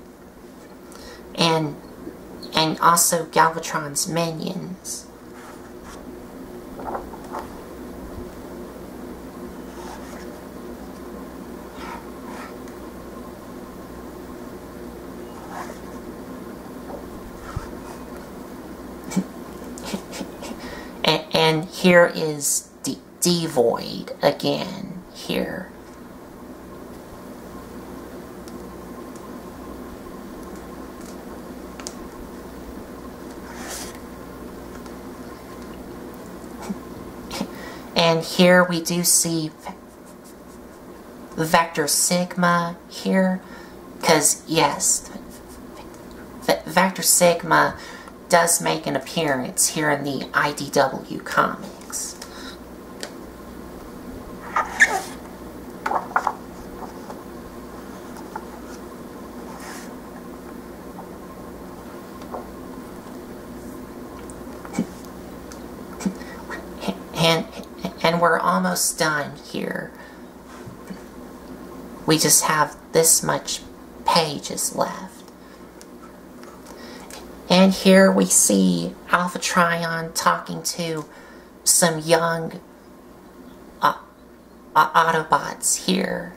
and and also Galvatron's minions. and, and here is D Devoid again here. And here we do see Vector Sigma here, because yes, Vector Sigma does make an appearance here in the I D W comics. almost done here. We just have this much pages left. And here we see Alpha Trion talking to some young uh, uh, Autobots here.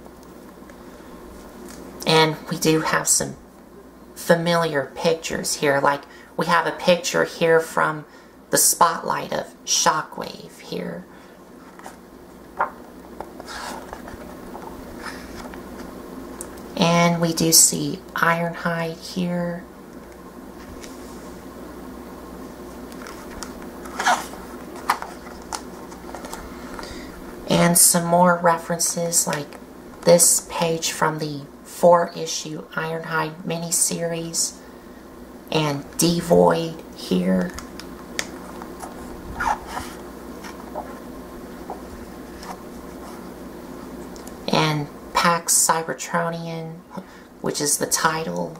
And we do have some familiar pictures here. Like, we have a picture here from the spotlight of Shockwave here. And we do see Ironhide here. And some more references like this page from the four-issue Ironhide miniseries. And D-Void here. And Pax Cybertronian, which is the title.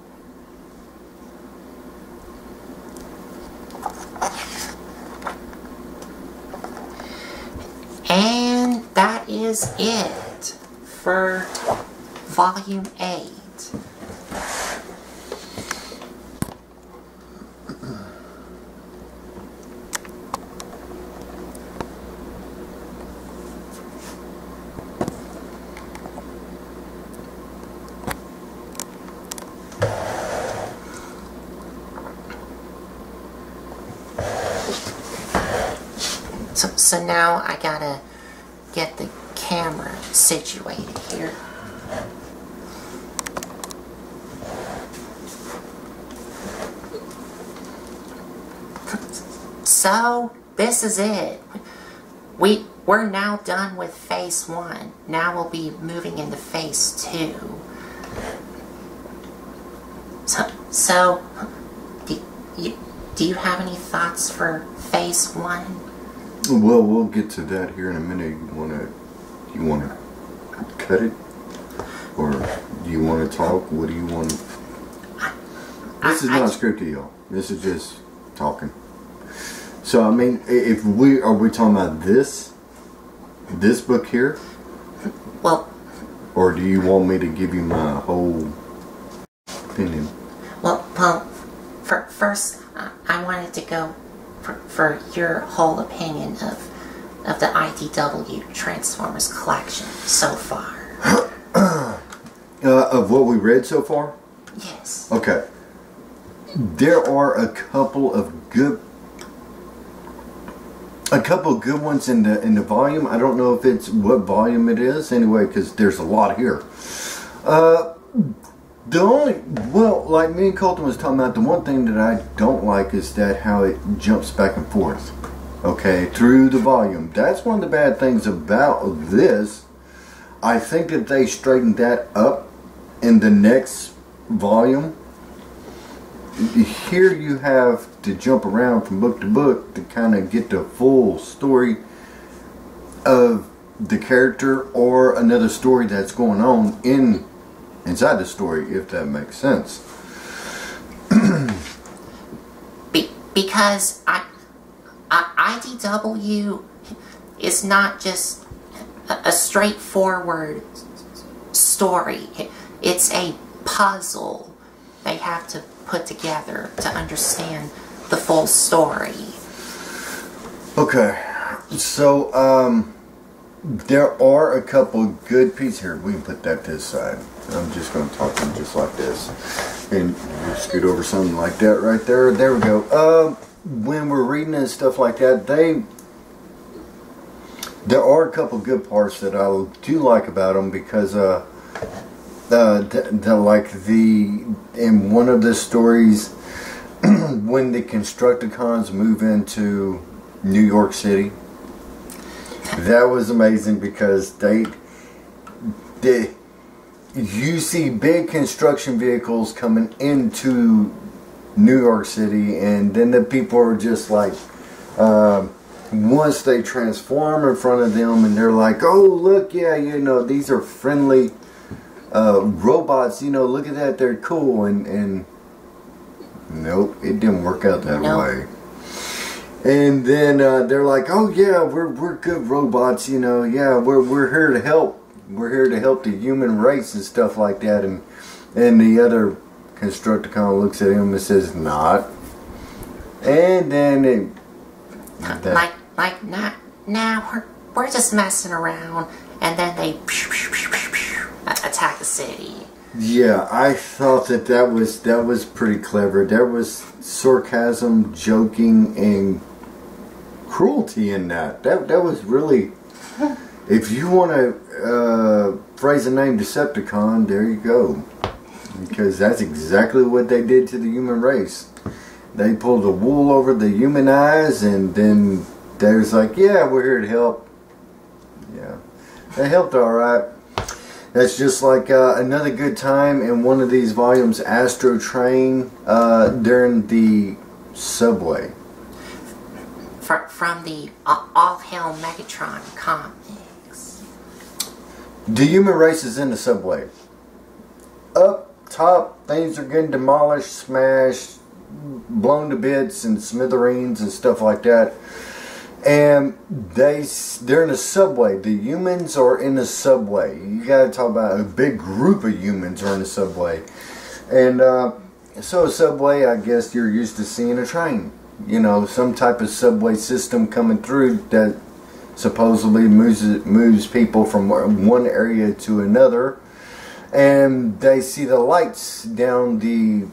And that is it for Volume eight. So, so now I gotta get the camera situated here. So, this is it. We, we're now done with phase one. Now we'll be moving into phase two. So, so do, you, do you have any thoughts for phase one? Well, we'll get to that here in a minute. You wanna, you wanna cut it, or do you want to talk? What do you want? This is I, not I, scripted, y'all. This is just talking. So I mean, if we are we talking about this, this book here, well, or do you want me to give you my whole opinion? Well, well, for, first uh, I wanted to go. For, for your whole opinion of of the I D W Transformers collection so far. uh, of what we read so far? Yes. Okay. There are a couple of good, a couple of good ones in the in the volume. I don't know if it's what volume it is anyway, because there's a lot here. Uh, The only, well, like me and Colton was talking about, the one thing that I don't like is that how it jumps back and forth, okay, through the volume. That's one of the bad things about this. I think that they straightened that up in the next volume. Here you have to jump around from book to book to kind of get the full story of the character or another story that's going on in inside the story, if that makes sense. Be, because I, I, I D W is not just a, a straightforward story. It's a puzzle they have to put together to understand the full story. Okay, so um, there are a couple good pieces here. We can put that to the side. I'm just going to talk to them just like this. And we'll scoot over something like that right there. There we go. Um, when we're reading and stuff like that, they... There are a couple good parts that I do like about them because, uh, uh, the, the, like the... In one of the stories, when the Constructicons move into New York City, that was amazing because they... they you see big construction vehicles coming into New York City, and then the people are just like, uh, once they transform in front of them, and they're like, oh, look, yeah, you know, these are friendly uh, robots, you know, look at that, they're cool, and, and nope, it didn't work out that nope. way. And then uh, they're like, "Oh yeah, we're we're good robots, you know. Yeah, we're we're here to help. We're here to help the human race and stuff like that." And and the other Constructicon looks at him and says, "Not." And then it, that, like like not now we're we're just messing around, and then they attack the city. Yeah, I thought that that was that was pretty clever. There was sarcasm, joking, and cruelty in that. That that was really. If you want to uh, phrase the name Decepticon, there you go. Because that's exactly what they did to the human race. They pulled the wool over the human eyes, and then there's like, yeah, we're here to help. Yeah, they helped all right. That's just like uh, another good time in one of these volumes, Astro Train, uh, during the subway. For, from the uh, All Hail Megatron comics. The human race is in the subway. Up top, things are getting demolished, smashed, blown to bits and smithereens and stuff like that. And they, they're in a subway. The humans are in a subway. You got to talk about a big group of humans are in a subway. And uh, so a subway, I guess you're used to seeing a train. You know, some type of subway system coming through that supposedly moves, moves people from one area to another. And they see the lights down the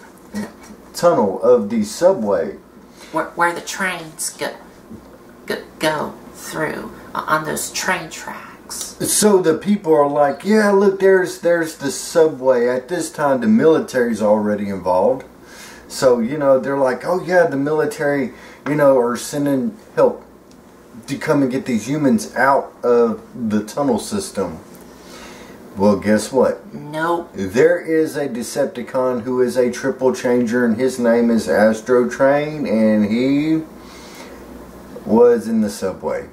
tunnel of the subway. Where, where the trains go, go, go through on those train tracks. So the people are like, yeah, look, there's there's the subway. At this time, the military's already involved. So, you know, they're like, oh yeah, the military, you know, are sending help to come and get these humans out of the tunnel system. Well, guess what? Nope. There is a Decepticon who is a triple changer, and his name is Astro Train, and he was in the subway.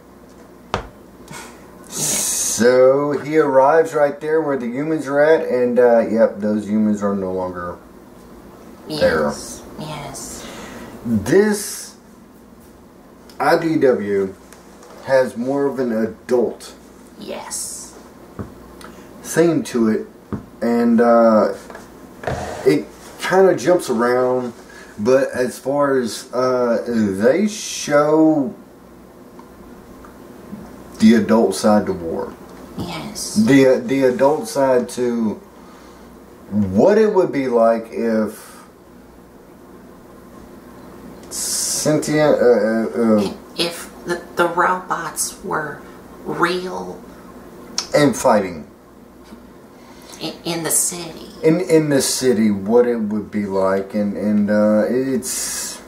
So he arrives right there where the humans are at, and uh, yep, those humans are no longer yes. there. Yes. This I D W has more of an adult yes. theme to it, and uh, it kind of jumps around, but as far as uh, they show the adult side to war. Yes. The the adult side to what it would be like if Cynthia uh, uh, if the, the robots were real and fighting in, in the city. in in the city, what it would be like, and and uh, it's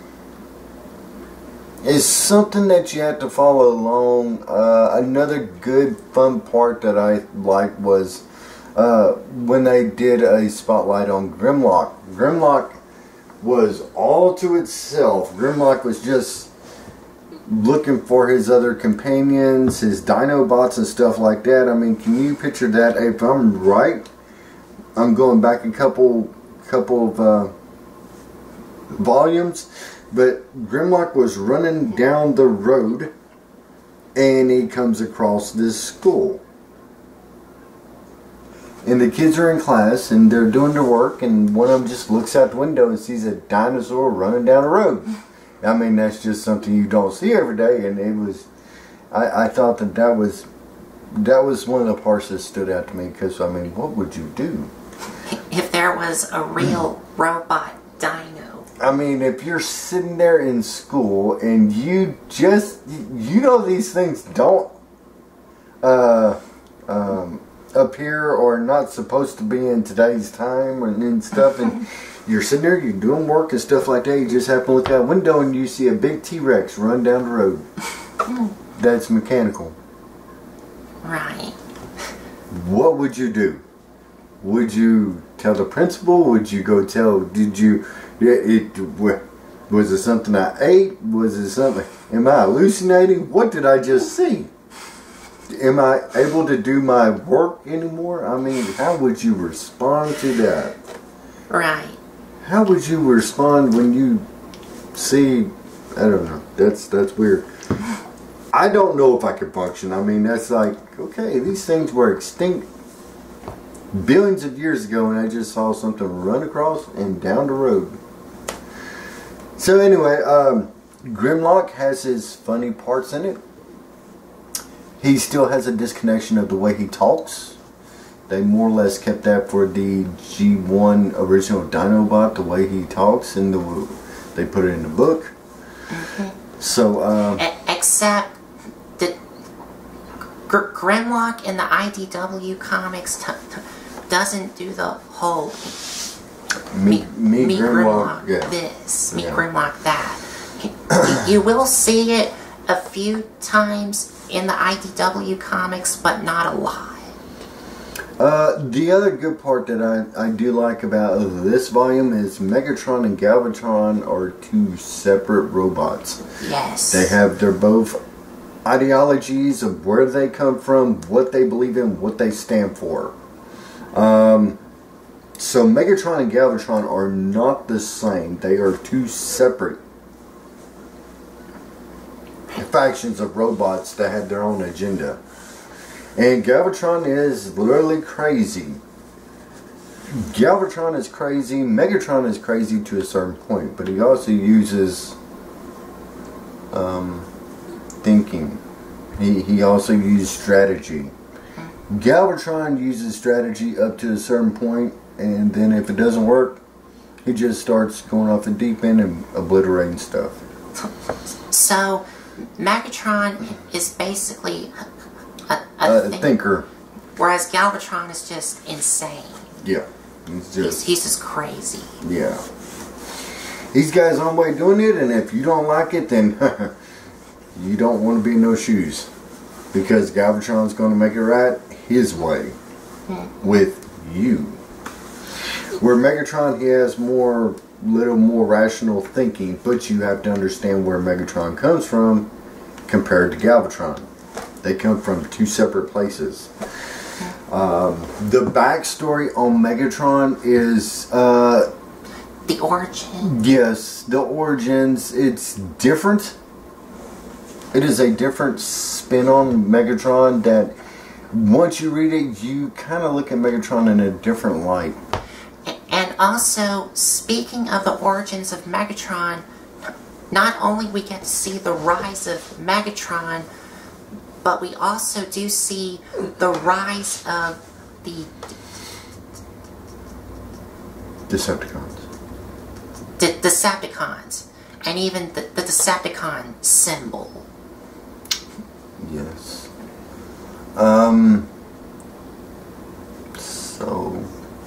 it's something that you have to follow along. Uh, another good fun part that I liked was uh, when they did a spotlight on Grimlock. Grimlock was all to itself. Grimlock was just looking for his other companions, his Dinobots and stuff like that. I mean, can you picture that? If I'm right, I'm going back a couple couple of uh, volumes, but Grimlock was running down the road and he comes across this school. And the kids are in class and they're doing their work, and one of them just looks out the window and sees a dinosaur running down the road. I mean, that's just something you don't see every day, and it was, I, I thought that that was, that was one of the parts that stood out to me, because, I mean, what would you do? If there was a real robot dino. I mean, if you're sitting there in school and you just, you know these things don't uh, um, appear or not supposed to be in today's time and, and stuff, and you're sitting there, you're doing work and stuff like that, you just happen to look out a window and you see a big T-Rex run down the road. That's mechanical. Right. What would you do? Would you tell the principal? Would you go tell, did you, it, it, was it something I ate? Was it something, am I hallucinating? What did I just see? Am I able to do my work anymore? I mean, how would you respond to that? Right. How would you respond when you see I don't know. That's that's weird. I don't know if I could function. I mean, that's like, okay, these things were extinct billions of years ago, and I just saw something run across and down the road. So anyway, um, Grimlock has his funny parts in it. He still has a disconnection of the way he talks. They more or less kept that for the G one original Dinobot, the way he talks, and the they put it in the book. Mm-hmm. So, um, except the Gr Grimlock in the I D W comics t t doesn't do the whole me, me, me Grimlock, Grimlock yeah. this, me yeah. Grimlock that. You will see it a few times in the I D W comics, but not a lot. Uh, the other good part that I, I do like about this volume is Megatron and Galvatron are two separate robots. Yes. They have, they're both ideologies of where they come from, what they believe in, what they stand for. Um, so Megatron and Galvatron are not the same. They are two separate factions of robots that have their own agenda. And Galvatron is literally crazy. Galvatron is crazy. Megatron is crazy to a certain point, but he also uses um, thinking. He he also uses strategy. Galvatron uses strategy up to a certain point, and then if it doesn't work, he just starts going off the deep end and obliterating stuff. So, Megatron is basically a, a, a think thinker, whereas Galvatron is just insane. Yeah, he's just he's, he's just crazy. Yeah, he's got his own way of doing it, and if you don't like it, then you don't want to be in those shoes, because Galvatron's going to make it right his way hmm. with you. Where Megatron, he has more, little more rational thinking, but you have to understand where Megatron comes from compared to Galvatron. They come from two separate places. Um, the backstory on Megatron is uh, the origin. Yes, the origins. It's different. It is a different spin on Megatron that once you read it, you kind of look at Megatron in a different light. And also, speaking of the origins of Megatron, not only we get to see the rise of Megatron, but we also do see the rise of the Decepticons. De Decepticons, and even the, the Decepticon symbol. Yes. Um. So,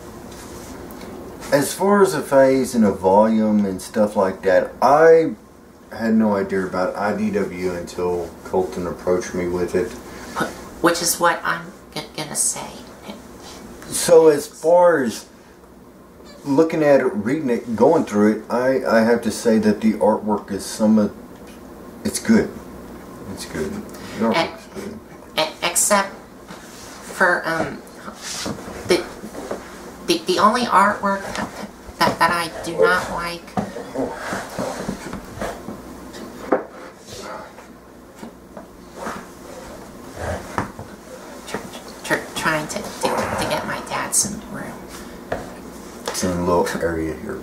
as far as a phase and a volume and stuff like that, I had no idea about I D W until Colton approached me with it. Which is what I'm gonna say. So as far as looking at it, reading it, going through it, I, I have to say that the artwork is some of, it's good. It's good. The artwork's good. Except for um the the the only artwork that that I do not like. Trying to, to, to get my dad some room. It's in a little area here.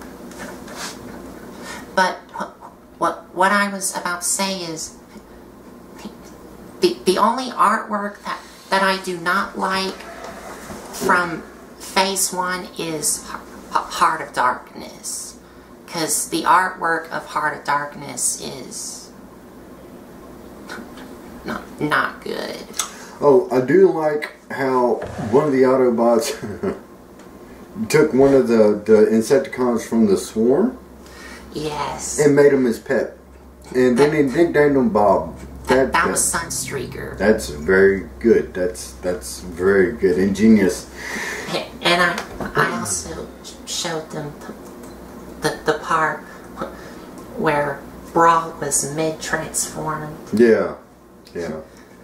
But what, what, what I was about to say is the, the only artwork that, that I do not like from Phase one is Heart of Darkness. Because the artwork of Heart of Darkness is not, not good. Oh, I do like how one of the Autobots took one of the, the Insecticons from the Swarm. Yes. And made him his pet. And then he nicknamed him Bob. That, that was Sunstreaker. That's very good. That's that's very good. Ingenious. And I I also showed them the, the, the part where Brawl was mid-transformed. Yeah. Yeah.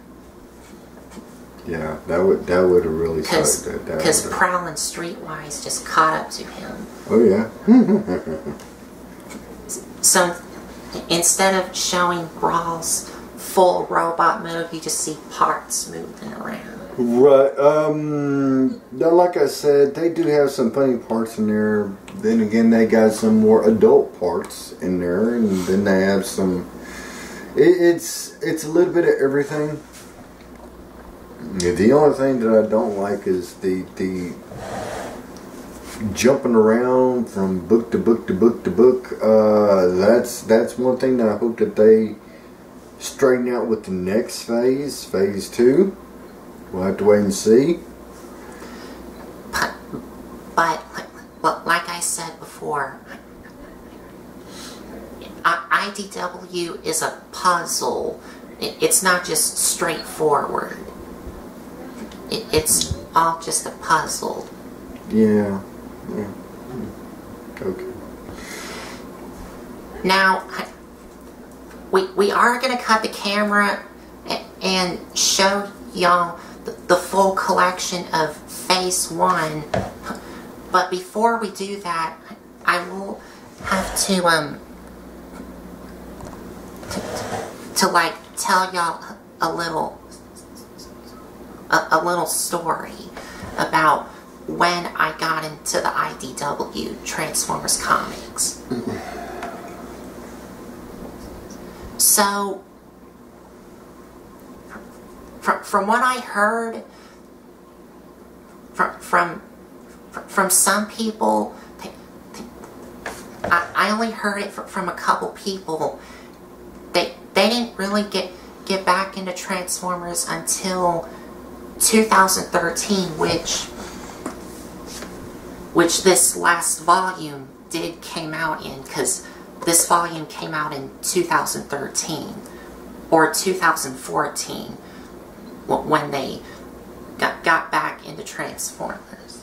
Yeah, that would that would have really sucked. Because Prowl and Streetwise just caught up to him. Oh yeah. So instead of showing Raw's full robot move, you just see parts moving around. Right. Um. Now, like I said, they do have some funny parts in there. Then again, they got some more adult parts in there, and then they have some. It, it's it's a little bit of everything. Yeah, the only thing that I don't like is the the jumping around from book to book to book to book. Uh, that's that's one thing that I hope that they straighten out with the next phase, phase two. We'll have to wait and see. But, but like, like I said before, I D W is a puzzle. It, it's not just straightforward. It, it's all just a puzzle. Yeah. Yeah. Okay. Now, we we are gonna cut the camera and show y'all the, the full collection of Phase One. But before we do that, I will have to um to, to like tell y'all a little a, a little story about when I got into the I D W Transformers comics. So, from, from what I heard from from from some people, they, they, I, I only heard it from a couple people. They they didn't really get get back into Transformers until two thousand thirteen, which which this last volume did came out in, because this volume came out in two thousand thirteen or two thousand fourteen when they got, got back into Transformers.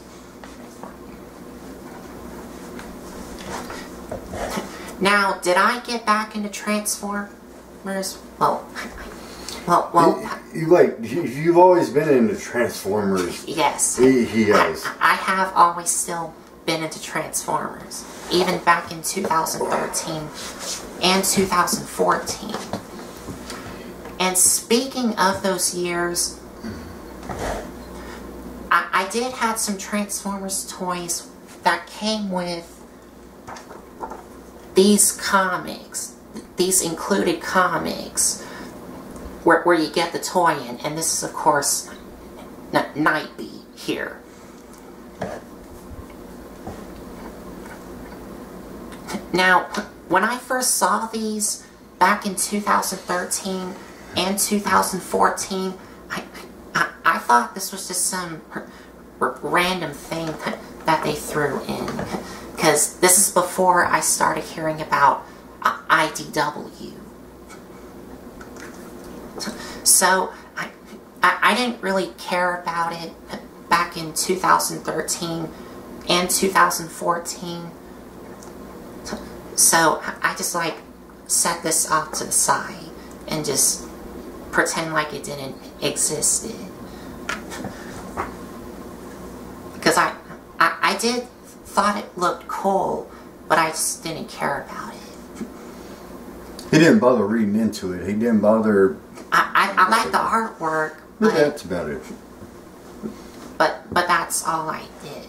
Now, did I get back into Transformers? Well, well, well. You, you wait, you, you've always been into Transformers. Yes. He, he has. I, I have always still been into Transformers, even back in two thousand thirteen and two thousand fourteen. And speaking of those years, I, I did have some Transformers toys that came with these comics, these included comics, where, where you get the toy in, and this is of course Nightbeat here. Now, when I first saw these back in two thousand thirteen and two thousand fourteen, I, I, I thought this was just some r r random thing that, that they threw in. Because this is before I started hearing about uh, I D W. So, I, I, I didn't really care about it back in two thousand thirteen and two thousand fourteen. So, I just like set this off to the side and just pretend like it didn't exist. Because I, I, I did thought it looked cool, but I just didn't care about it. He didn't bother reading into it. He didn't bother. I, I, I like the artwork, but but that's about it. But but that's all I did.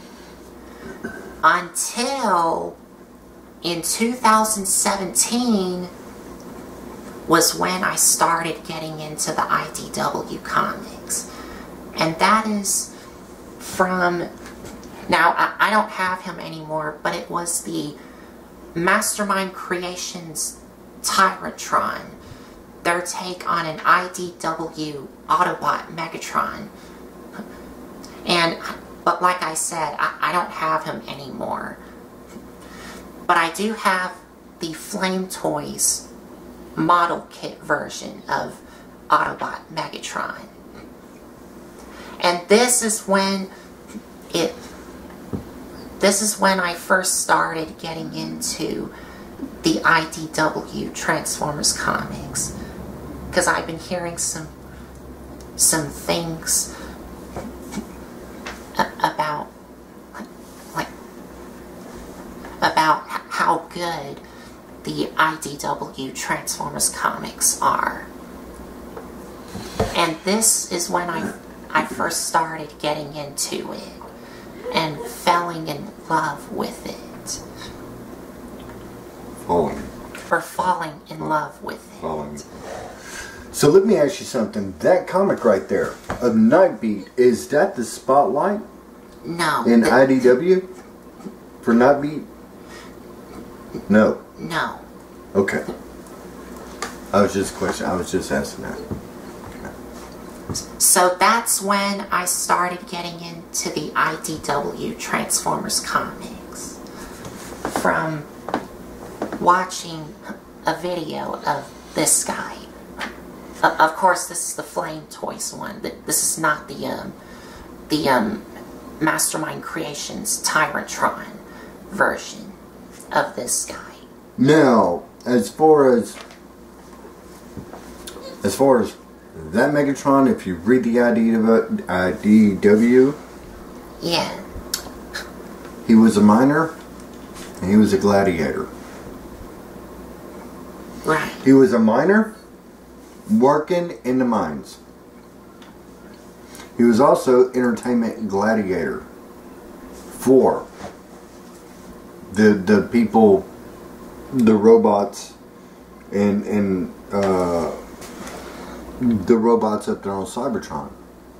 Until in two thousand seventeen was when I started getting into the I D W comics. And that is from, now I, I don't have him anymore, but it was the Mastermind Creations Tyrantron, their take on an I D W Autobot Megatron. And, but like I said, I, I don't have him anymore. But I do have the Flame Toys model kit version of Autobot Megatron. And this is when it, this is when I first started getting into the I D W Transformers comics. Because I've been hearing some, some things about, like, about how good the I D W Transformers comics are. And this is when I, I first started getting into it and falling in love with it. Falling. Or falling in love with it. Falling. So let me ask you something. That comic right there, of Nightbeat, is that the Spotlight No. in the, I D W for Nightbeat? No. No. Okay. I was just question. I was just asking that. So that's when I started getting into the I D W Transformers comics. From watching a video of this guy. Uh, of course, this is the Flame Toys one. This is not the um, the um, Mastermind Creations Tyrantron version of this guy. Now, as far as as far as that Megatron, if you read the I D W, Yeah. he was a miner and he was a gladiator. Right. He was a miner working in the mines. He was also entertainment gladiator for the the people, the robots, and and uh, the robots up there on Cybertron.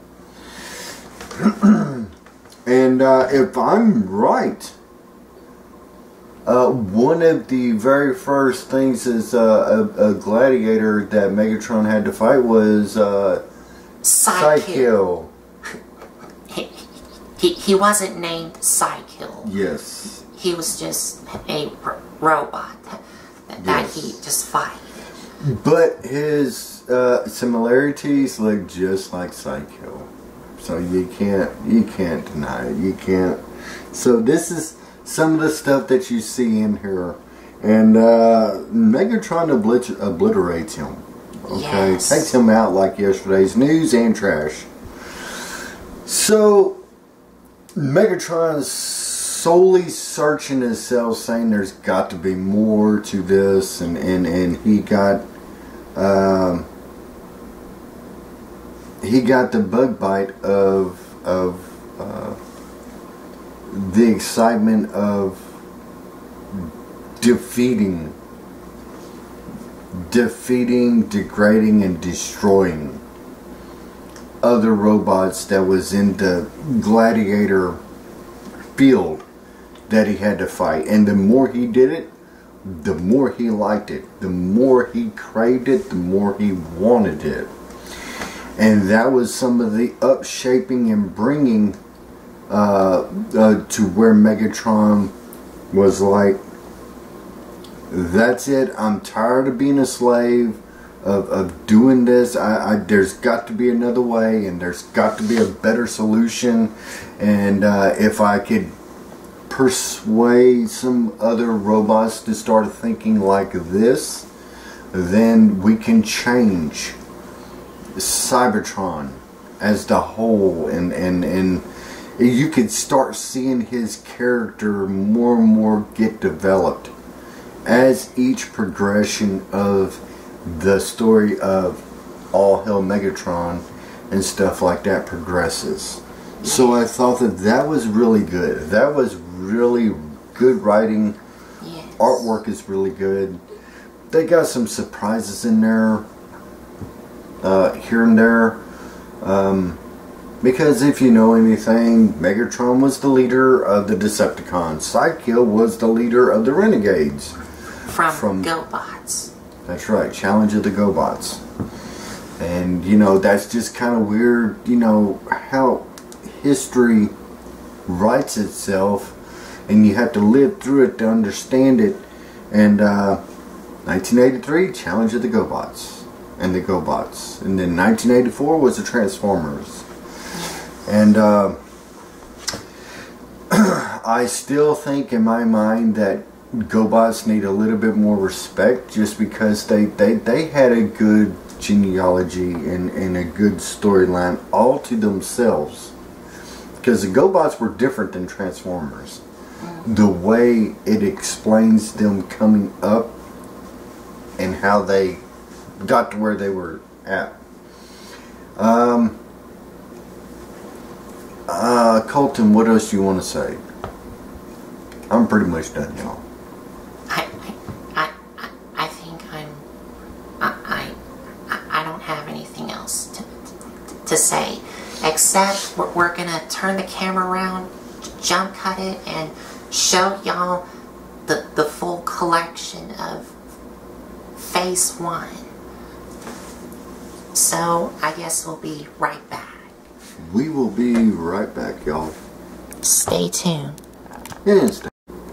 And uh, if I'm right, uh, one of the very first things is uh, a, a gladiator that Megatron had to fight was uh, Psykill. He, he, he wasn't named Psykill. Yes. He was just a r robot that, that Yes. he just fought. But his uh, similarities look just like Psykill, so you can't you can't deny it. You can't. So this is some of the stuff that you see in here, and uh, Megatron oblit obliterates him. Okay, Yes. takes him out like yesterday's news and trash. So Megatron's solely searching himself, saying there's got to be more to this, and and and he got um he got the bug bite of of uh, the excitement of defeating defeating degrading and destroying other robots that was in the gladiator field that he had to fight. And the more he did it, the more he liked it, the more he craved it, the more he wanted it. And that was some of the upshaping and bringing uh, uh, to where Megatron was like, that's it, I'm tired of being a slave, of, of doing this. I, I, there's got to be another way, and there's got to be a better solution. And uh, if I could persuade some other robots to start thinking like this, then we can change Cybertron as the whole, and and and you could start seeing his character more and more get developed as each progression of the story of All Hail Megatron and stuff like that progresses. So I thought that that was really good. That was really good writing. Yes. Artwork is really good. They got some surprises in there, uh, here and there. Um, because if you know anything, Megatron was the leader of the Decepticons. Psykill was the leader of the Renegades. From, From- GoBots. That's right, Challenge of the GoBots. And, you know, that's just kind of weird, you know, how history writes itself, and you have to live through it to understand it. And uh, nineteen eighty-three, Challenge of the GoBots and the GoBots. And then nineteen eighty-four was the Transformers. And uh, I still think in my mind that GoBots need a little bit more respect, just because they, they, they had a good genealogy and, and a good storyline all to themselves. Because the GoBots were different than Transformers. The way it explains them coming up how they got to where they were at. Um, uh, Colton, what else do you want to say? I'm pretty much done, y'all. I, I, I, I think I'm, I, I, I don't have anything else to, to say, except we're, we're gonna turn the camera around, jump cut it, and show y'all the, the full collection of Phase one. So, I guess we'll be right back. We will be right back, y'all. Stay tuned. And stay.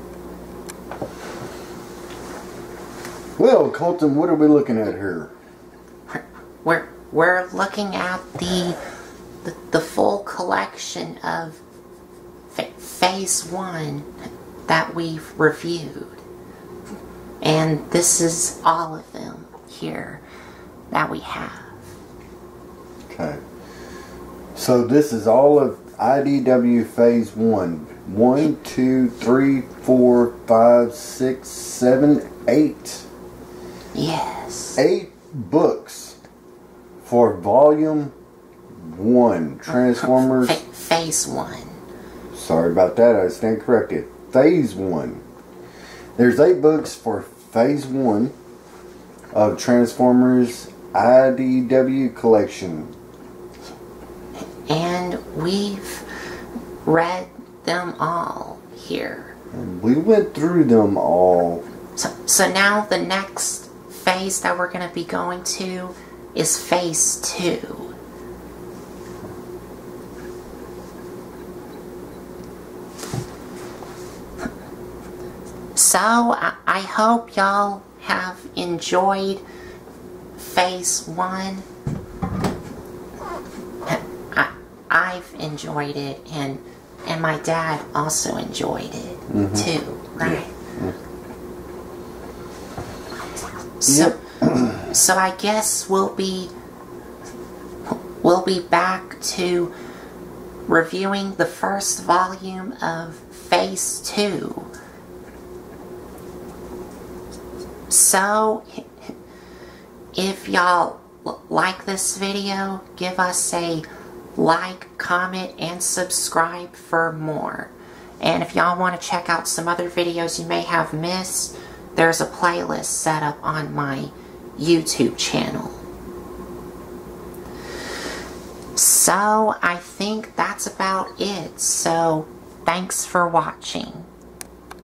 Well, Colton, what are we looking at here? We're, we're looking at the, the, the full collection of Phase one that we've reviewed. And this is all of them here that we have. Okay. So this is all of I D W Phase one. One, two, three, four, five, six, seven, eight. Yes. Eight books for Volume one. Transformers. F phase one. Sorry about that. I stand corrected. Phase one. There's eight books for Phase one of Transformers I D W collection. And we've read them all here. And we went through them all. So, so now the next phase that we're going to be going to is Phase two. So, I, I hope y'all have enjoyed Phase one. I, I've enjoyed it, and and my dad also enjoyed it, mm-hmm. too, right? Mm-hmm. So, yep. So I guess we'll be we'll be back to reviewing the first volume of Phase two. So, if y'all like this video, give us a like, comment, and subscribe for more. And if y'all want to check out some other videos you may have missed, there's a playlist set up on my YouTube channel. So, I think that's about it. So, thanks for watching.